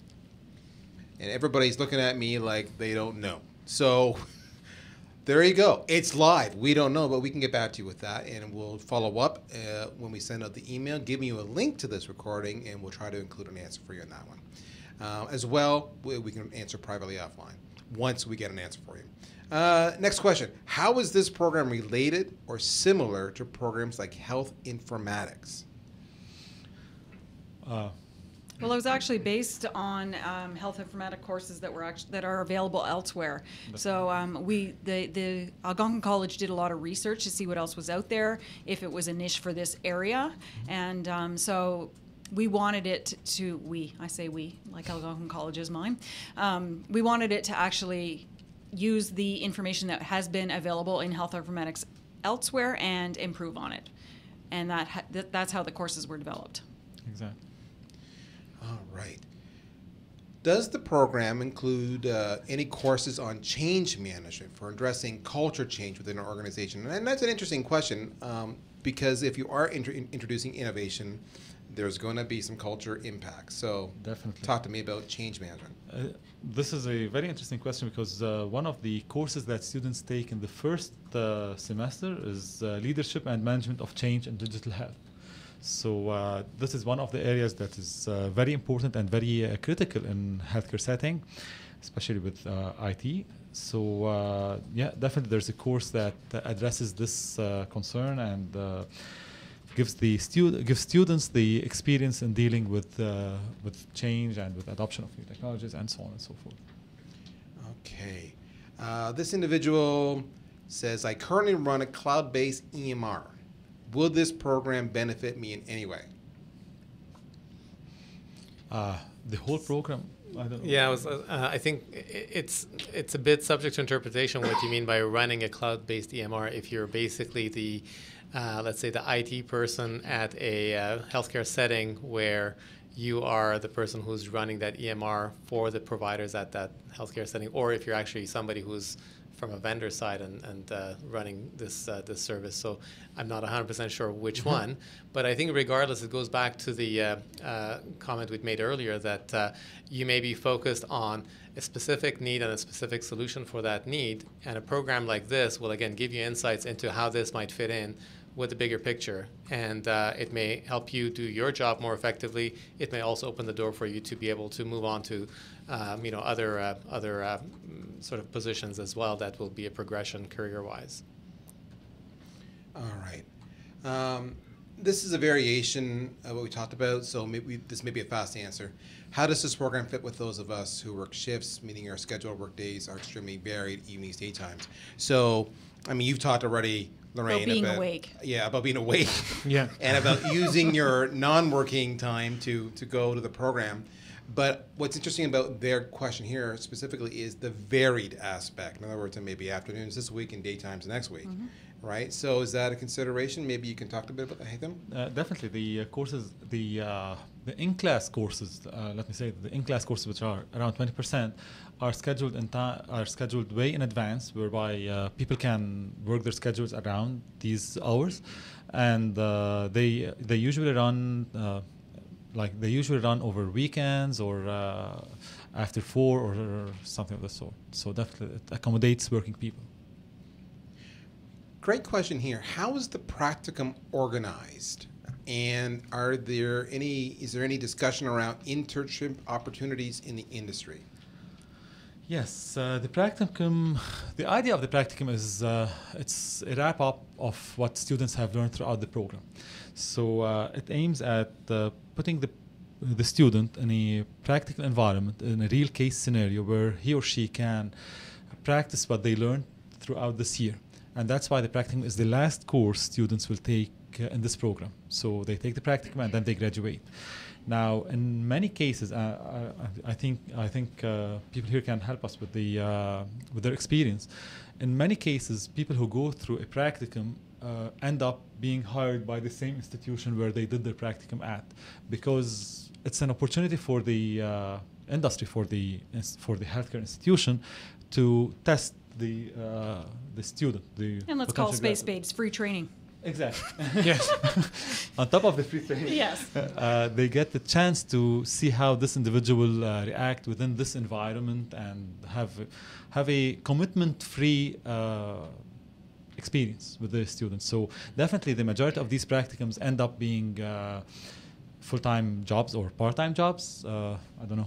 And everybody's looking at me like they don't know. So there you go. It's live. We don't know, but we can get back to you with that, and we'll follow up uh, when we send out the email, giving you a link to this recording, and we'll try to include an answer for you on that one. Uh, as well, we, we can answer privately offline once we get an answer for you. Uh, next question. How is this program related or similar to programs like health informatics? Uh, Well, it was actually based on um, health informatic courses that were actually, that are available elsewhere. So um, we the the Algonquin College did a lot of research to see what else was out there, if it was a niche for this area, and um, so we wanted it to we I say we like Algonquin College is mine. Um, we wanted it to actually use the information that has been available in health informatics elsewhere and improve on it, and that, ha- that that's how the courses were developed. exactly. All right. Does the program include uh, any courses on change management for addressing culture change within an organization? And that's an interesting question um, because if you are intro- introducing innovation, there's going to be some culture impact. So Definitely. talk to me about change management. Uh, this is a very interesting question because uh, one of the courses that students take in the first uh, semester is uh, leadership and management of change and digital health. So uh, this is one of the areas that is uh, very important and very uh, critical in healthcare setting, especially with uh, I T. So uh, yeah, definitely there's a course that uh, addresses this uh, concern and uh, gives the stu- gives students the experience in dealing with uh, with change and with adoption of new technologies and so on and so forth. Okay. Uh, this individual says, I currently run a cloud-based E M R. Will this program benefit me in any way? Uh, the whole program, I don't know. Yeah, I, was, uh, I think i- it's it's a bit subject to interpretation what you mean by running a cloud-based E M R. If you're basically the, uh, let's say, the I T person at a uh, healthcare setting where you are the person who's running that E M R for the providers at that healthcare setting, or if you're actually somebody who's from a vendor side and, and uh, running this uh, this service. So I'm not one hundred percent sure which Mm-hmm. one, but I think regardless, it goes back to the uh, uh, comment we'd made earlier that uh, you may be focused on a specific need and a specific solution for that need, and a program like this will again give you insights into how this might fit in with the bigger picture, and uh, it may help you do your job more effectively. It may also open the door for you to be able to move on to, um, you know, other uh, other uh, sort of positions as well. That will be a progression career-wise. All right. Um, this is a variation of what we talked about, so maybe this may be a fast answer. How does this program fit with those of us who work shifts, meaning our scheduled work days are extremely varied, evenings, daytimes? So, I mean, you've talked already, Lorraine, being awake. Yeah, about being awake. Yeah. And about using your non-working time to, to go to the program. But what's interesting about their question here specifically is the varied aspect. In other words, it may be afternoons this week and daytimes next week, right? So is that a consideration? Maybe you can talk a bit about that, Haitham? Uh, definitely, the uh, courses, the uh, the in-class courses. Uh, let me say the in-class courses, which are around twenty percent, are scheduled in time, are scheduled way in advance, whereby uh, people can work their schedules around these hours, and uh, they they usually run. Uh, like they usually run over weekends or uh, after four or, or something of the sort. So definitely it accommodates working people. Great question here. How is the practicum organized? And are there any, is there any discussion around internship opportunities in the industry? Yes, uh, the practicum, the idea of the practicum is uh, it's a wrap up of what students have learned throughout the program. So uh, it aims at uh, putting the the student in a practical environment, in a real case scenario where he or she can practice what they learned throughout this year. And that's why the practicum is the last course students will take uh, in this program. So they take the practicum and then they graduate. Now, in many cases, uh, I, I think I think uh, people here can help us with the uh, with their experience. In many cases, people who go through a practicum uh, end up being hired by the same institution where they did their practicum at, because it's an opportunity for the uh, industry, for the for the healthcare institution, to test the uh, the student. The And let's call potential Space graduate. Babes free training. Exactly. Yes. On top of the free training, Yes. uh, they get the chance to see how this individual uh, react within this environment and have have a commitment-free uh, experience with the students. So definitely, the majority of these practicums end up being uh, full-time jobs or part-time jobs. Uh, I don't know.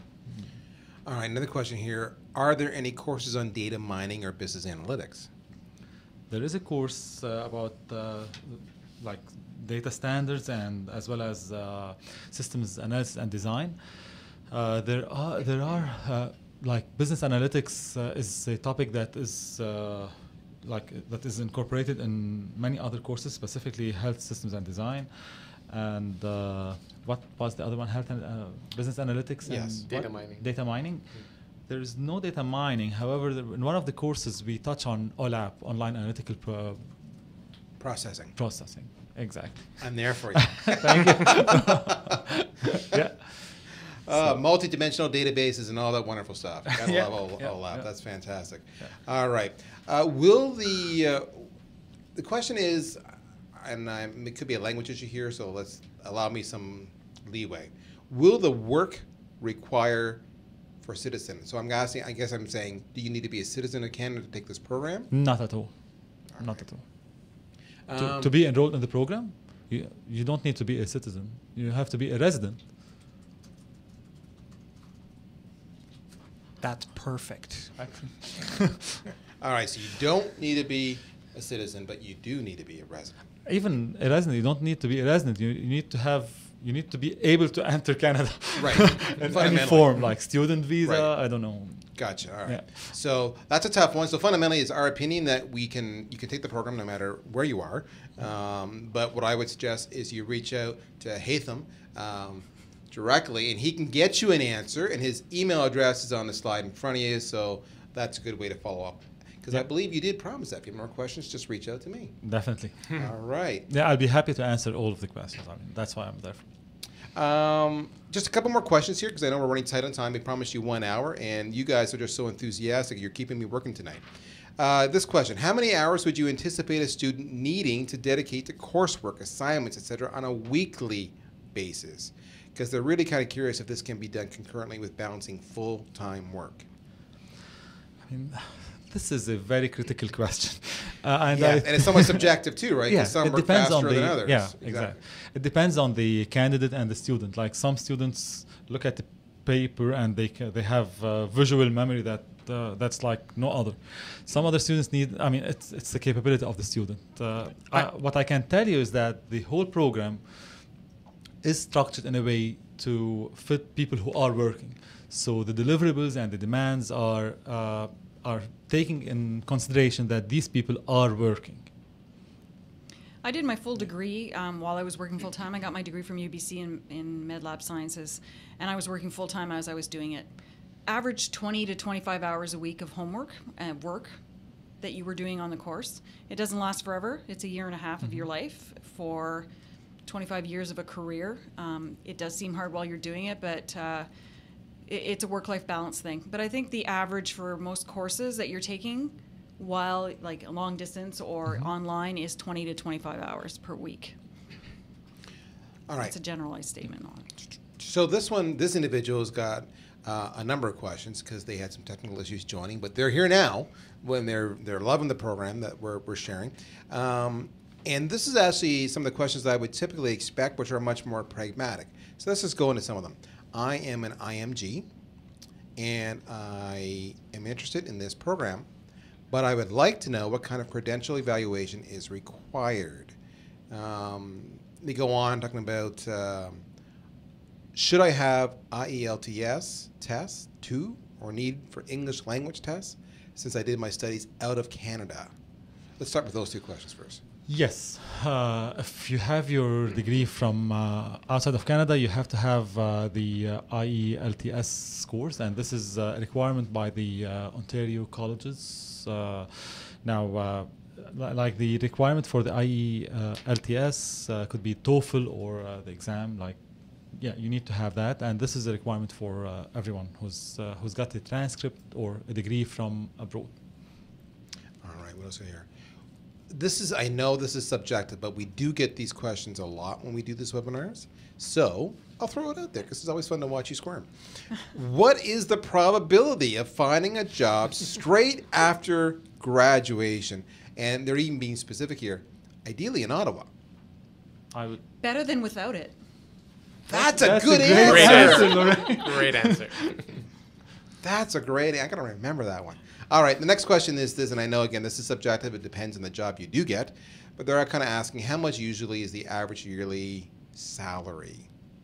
All right, another question here. Are there any courses on data mining or business analytics? There is a course uh, about uh, like data standards and as well as uh, systems analysis and design. Uh, there are there are uh, like business analytics uh, is a topic that is uh, like that is incorporated in many other courses, specifically health systems and design. And uh, what was the other one? Health and uh, business analytics. Yes. and Data what? mining. Data mining. There is no data mining. However, there, in one of the courses, we touch on O L A P, online analytical pro Processing. processing. Exactly. I'm there for you. Thank you. Yeah. Uh, multi-dimensional databases and all that wonderful stuff. Gotta Yeah, love O- yeah, O L A P. yeah. That's fantastic. Yeah. All right. Uh, will the uh, the question is, and I'm, it could be a language issue here, so let's allow me some leeway. Will the work require for citizens? So I'm asking, I guess I'm saying, do you need to be a citizen of Canada to take this program? Not at all. Not at all. To, Um, to be enrolled in the program, you, you don't need to be a citizen. You have to be a resident. That's perfect. all right, so you don't need to be a citizen, but you do need to be a resident. Even a resident, you don't need to be a resident. You, you need to have, you need to be able to enter Canada. Right. In any Fundamentally. form, like student visa, Right. I don't know. Gotcha. All right. Yeah. So that's a tough one. So fundamentally, it's our opinion that we can you can take the program no matter where you are. Um, but what I would suggest is you reach out to Hatham um, directly, and he can get you an answer. And his email address is on the slide in front of you. So that's a good way to follow up. Because I Yeah. believe you did promise that. If you have more questions, just reach out to me. Definitely. All right. Yeah, I'll be happy to answer all of the questions. I mean, that's why I'm there. Um, just a couple more questions here because I know we're running tight on time. We promised you one hour, and you guys are just so enthusiastic. You're keeping me working tonight. Uh, this question: how many hours would you anticipate a student needing to dedicate to coursework, assignments, et cetera, on a weekly basis? Because they're really kind of curious if this can be done concurrently with balancing full-time work. I mean, this is a very critical question. Uh, and, Yeah, I, and it's somewhat subjective too, right? 'Cause Yeah, some it work depends on faster the than others. yeah, exactly. It depends on the candidate and the student. Like some students look at the paper and they ca- they have uh, visual memory that uh, that's like no other. Some other students need. I mean, it's it's the capability of the student. Uh, I, what I can tell you is that the whole program is structured in a way to fit people who are working. So the deliverables and the demands are uh, are taking in consideration that these people are working. I did my full degree um, while I was working full time. I got my degree from U B C in, in Med Lab Sciences, and I was working full time as I was doing it. Average twenty to twenty-five hours a week of homework and work that you were doing on the course. It doesn't last forever. It's a year and a half of your life for twenty-five years of a career. Um, it does seem hard while you're doing it, but uh, it, it's a work-life balance thing. But I think the average for most courses that you're taking while like a long distance or Mm-hmm. online is twenty to twenty-five hours per week. All right. That's a generalized statement on it. So this one, this individual's got uh, a number of questions because they had some technical issues joining, but they're here now when they're they're loving the program that we're we're sharing. Um, and this is actually some of the questions that I would typically expect, which are much more pragmatic. So let's just go into some of them. I am an I M G, and I am interested in this program, but I would like to know what kind of credential evaluation is required. Um, they go on talking about. Um, Should I have I E L T S tests too, or need for English language tests, since I did my studies out of Canada? Let's start with those two questions first. Yes. Uh, if you have your degree from uh, outside of Canada, you have to have uh, the uh, I E L T S scores, and this is uh, a requirement by the uh, Ontario colleges. Uh, now, uh, li- like the requirement for the I E L T S uh, could be TOEFL or uh, the exam. Like, yeah, you need to have that, and this is a requirement for uh, everyone who's uh, who's got a transcript or a degree from abroad. All right, what else here? This is, I know this is subjective, but we do get these questions a lot when we do these webinars. So I'll throw it out there because it's always fun to watch you squirm. What is the probability of finding a job straight after graduation? And they're even being specific here, ideally in Ottawa. I would. Better than without it. That's a That's good a great answer. Great answer, answer. Lorraine. Great answer. That's a great. I gotta remember that one. All right. The next question is this, and I know again this is subjective. It depends on the job you do get, but they're kind of asking how much usually is the average yearly salary.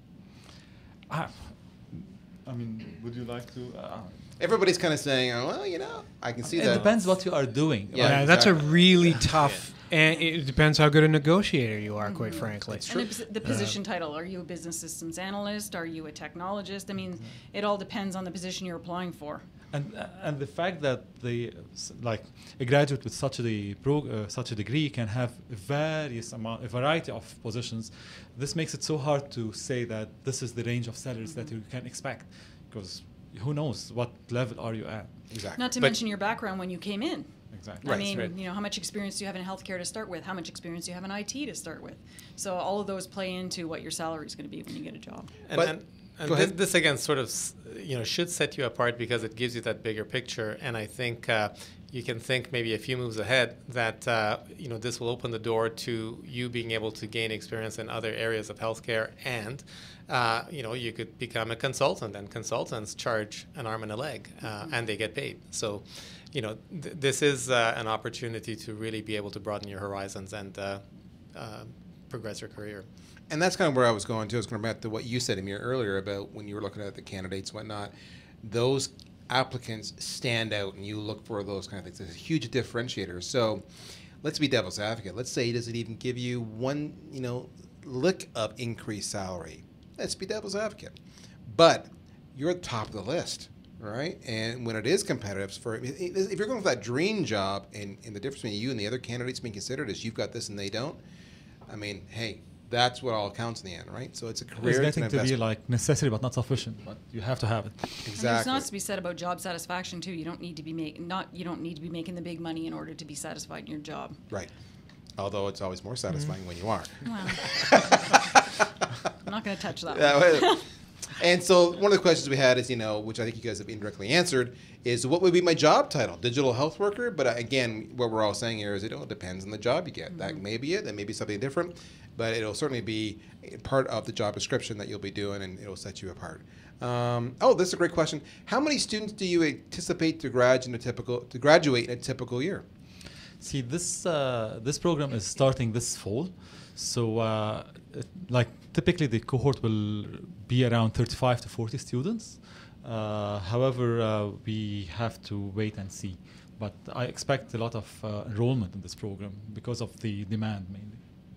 Ah, I mean, would you like to? Uh, Everybody's kind of saying, oh, well, you know, I can see it that. depends what you are doing. Yeah, Yeah, that's a exactly. really tough, and it depends how good a negotiator you are, quite frankly. And the, posi- the position title, are you a business systems analyst? Are you a technologist? I mean, it all depends on the position you're applying for. And uh, and the fact that the s- like a graduate with such a pro, uh, such a degree can have various amount, a variety of positions, this makes it so hard to say that this is the range of salaries that you can expect, because who knows what level are you at? Exactly. Not to But- mention your background when you came in. exactly. I Right, mean, right. you know, how much experience do you have in healthcare to start with? How much experience do you have in I T to start with? So all of those play into what your salary is going to be when you get a job. And, But- and, and go this, ahead. this again sort of s- you know should set you apart because it gives you that bigger picture. And I think uh, you can think maybe a few moves ahead that uh, you know this will open the door to you being able to gain experience in other areas of healthcare, and uh, you know you could become a consultant, and consultants charge an arm and a leg, uh, and they get paid. So. You know, th- this is uh, an opportunity to really be able to broaden your horizons and uh, uh, progress your career. And that's kind of where I was going to. I was going back to what you said, Amir, earlier about when you were looking at the candidates and whatnot. Those applicants stand out, and you look for those kind of things. It's a huge differentiator. So let's be devil's advocate. Let's say, does it even give you one, you know, lick of increased salary? Let's be devil's advocate. But you're at the top of the list, right? And when it is competitive, for if you're going for that dream job, and, and the difference between you and the other candidates being considered is you've got this and they don't, I mean, hey, that's what all counts in the end, right? So it's a career. It's It's an getting to be investment. like necessary but not sufficient, but you have to have it. And there's Exactly. not to be said about job satisfaction too. You don't need to be make, not you don't need to be making the big money in order to be satisfied in your job. Right. Although it's always more satisfying when you are. Well, I'm not going to touch that. Yeah, one. well, and so one of the questions we had is, you know, which I think you guys have indirectly answered, is what would be my job title? Digital health worker? But uh, again, what we're all saying here is it all depends on the job you get. That may be it. That may be something different. But it'll certainly be part of the job description that you'll be doing, and it'll set you apart. Um, oh, this is a great question. How many students do you anticipate to graduate in a typical to graduate in a typical year? See, this uh, this program is starting this fall, so uh, it- like typically the cohort will be around thirty-five to forty students. Uh, however, uh, we have to wait and see. But I expect a lot of uh, enrollment in this program because of the demand mainly.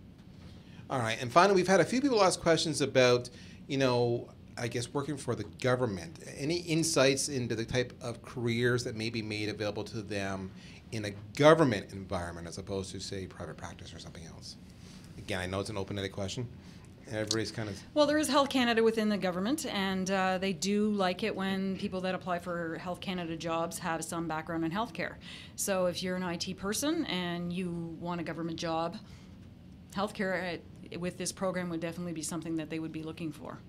All right, and finally, we've had a few people ask questions about, you know, I guess working for the government. Any insights into the type of careers that may be made available to them in a government environment as opposed to, say, private practice or something else? Again, I know it's an open-ended question. Everybody's kind of... Well, there is Health Canada within the government, and uh, they do like it when people that apply for Health Canada jobs have some background in healthcare. So if you're an I T person and you want a government job, healthcare uh, with this program would definitely be something that they would be looking for.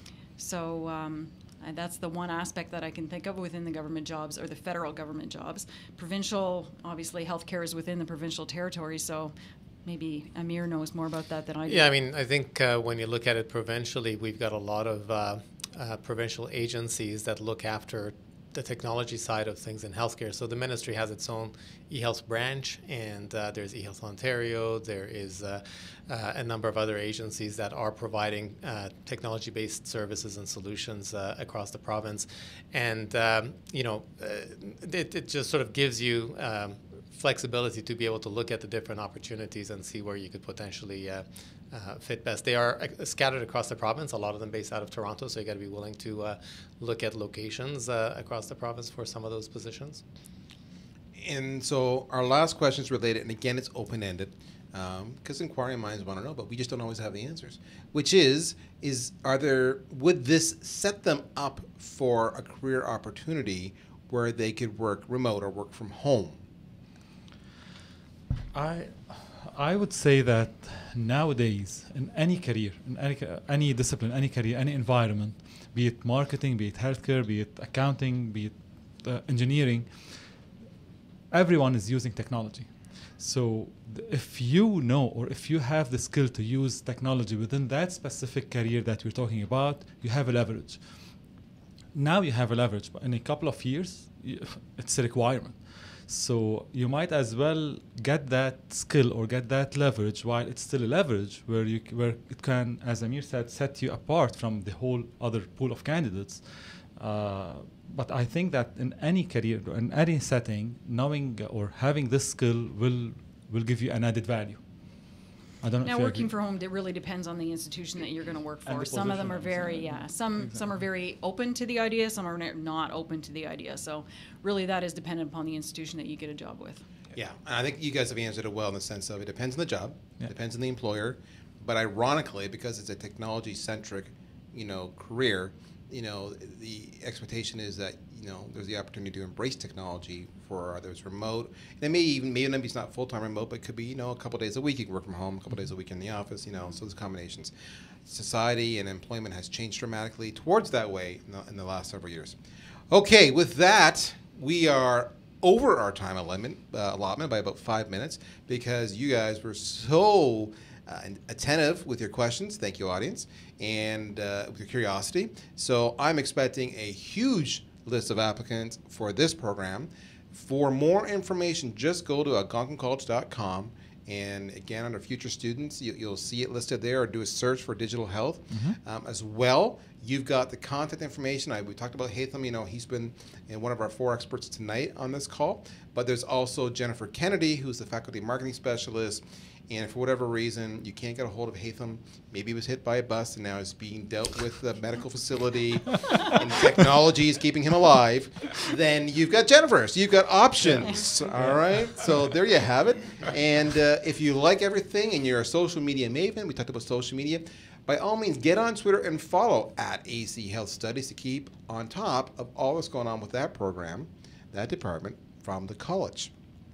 So um, and that's the one aspect that I can think of within the government jobs or the federal government jobs. Provincial, obviously, healthcare is within the provincial territory, so maybe Amir knows more about that than I do. Yeah, I mean, I think uh, when you look at it provincially, we've got a lot of uh, uh, provincial agencies that look after the technology side of things in healthcare. So the ministry has its own eHealth branch, and uh, there's eHealth Ontario. There is uh, uh, a number of other agencies that are providing uh, technology-based services and solutions uh, across the province. And, um, you know, uh, it, it just sort of gives you um, flexibility to be able to look at the different opportunities and see where you could potentially uh, uh, fit best. They are uh, scattered across the province, a lot of them based out of Toronto, so you got to be willing to uh, look at locations uh, across the province for some of those positions. And so our last question is related, and again, it's open-ended, because um, inquiring minds want to know, but we just don't always have the answers. Which is, is are there would this set them up for a career opportunity where they could work remote or work from home? I, I would say that nowadays, in any career, in any, ca- any discipline, any career, any environment, be it marketing, be it healthcare, be it accounting, be it uh, engineering, everyone is using technology. So th- if you know or if you have the skill to use technology within that specific career that we're talking about, you have a leverage. Now you have a leverage, but in a couple of years, you, it's a requirement. So you might as well get that skill or get that leverage while it's still a leverage where you c- where it can, as Amir said, set you apart from the whole other pool of candidates. Uh, but I think that in any career, in any setting, knowing or having this skill will will give you an added value. I don't know. Now, if you working agree. from home, it really depends on the institution that you're going to work And for. the Some of them position are also. very, yeah, some Exactly. some are very open to the idea, some are not open to the idea. So really that is dependent upon the institution that you get a job with. Yeah, and I think you guys have answered it well in the sense of it depends on the job, Yeah. depends on the employer, but ironically, because it's a technology-centric, you know, career, you know, the expectation is that you know, there's the opportunity to embrace technology for others remote. And it may even, maybe it's not full-time remote, but it could be, you know, a couple days a week you can work from home, a couple days a week in the office, you know, so there's combinations. Society and employment has changed dramatically towards that way in the, in the last several years. Okay, with that, we are over our time allotment, uh, allotment by about five minutes because you guys were so uh, attentive with your questions. Thank you, audience, and uh, with your curiosity. So I'm expecting a huge list of applicants for this program. For more information, just go to algonquin college dot com. And again, under future students, you, you'll see it listed there, or do a search for digital health. Mm-hmm. um, as well. You've got the contact information. I, we talked about Haitham. You know, he's been in one of our four experts tonight on this call. But there's also Jennifer Kennedy, who's the faculty marketing specialist. And if for whatever reason you can't get a hold of Haitham, maybe he was hit by a bus and now is being dealt with the medical facility and technology is keeping him alive, then you've got Jennifer. So you've got options. All right. So there you have it. And uh, if you like everything and you're a social media maven, we talked about social media, by all means, get on Twitter and follow at A C Health Studies to keep on top of all that's going on with that program, that department from the college.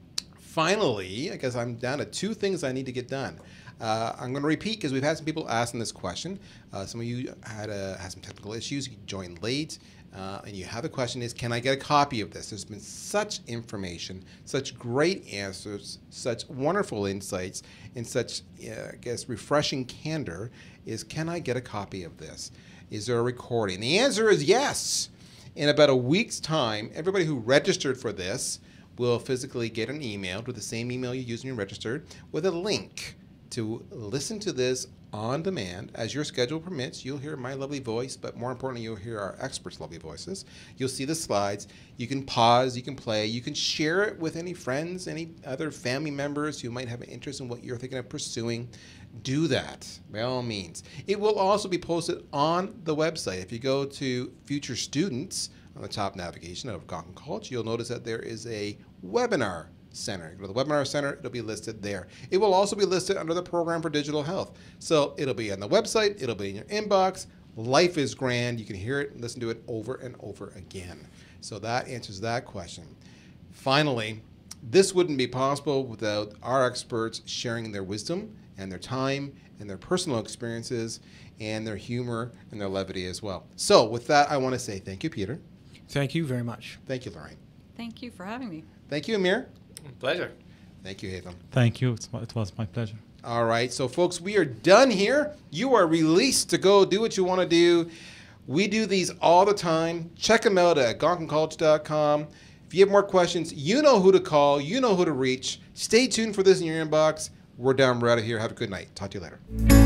Finally, I guess I'm down to two things I need to get done. Uh, I'm going to repeat because we've had some people asking this question. Uh, some of you had, uh, had some technical issues. You joined late, uh, and you have a question is, can I get a copy of this? There's been such information, such great answers, such wonderful insights, and such, uh, I guess, refreshing candor, is can I get a copy of this? Is there a recording? The answer is yes. In about a week's time, everybody who registered for this will physically get an email with the same email you used when you registered with a link to listen to this on demand as your schedule permits. You'll hear my lovely voice, but more importantly, you'll hear our experts' lovely voices. You'll see the slides. You can pause, you can play, you can share it with any friends, any other family members who might have an interest in what you're thinking of pursuing. Do that, by all means. It will also be posted on the website. If you go to Future Students, on the top navigation of Algonquin College, you'll notice that there is a webinar center. You go to the webinar center, it'll be listed there. It will also be listed under the program for digital health. So it'll be on the website, it'll be in your inbox. Life is grand. You can hear it and listen to it over and over again. So that answers that question. Finally, this wouldn't be possible without our experts sharing their wisdom and their time and their personal experiences and their humor and their levity as well. So with that, I want to say thank you, Peter. Thank you very much. Thank you, Lorraine. Thank you for having me. Thank you, Amir. Pleasure. Thank you, Haitham. Thank you. It's, it was my pleasure. All right. So, folks, we are done here. You are released to go do what you want to do. We do these all the time. Check them out at algonquin college dot com. If you have more questions, you know who to call. You know who to reach. Stay tuned for this in your inbox. We're done. We're out of here. Have a good night. Talk to you later.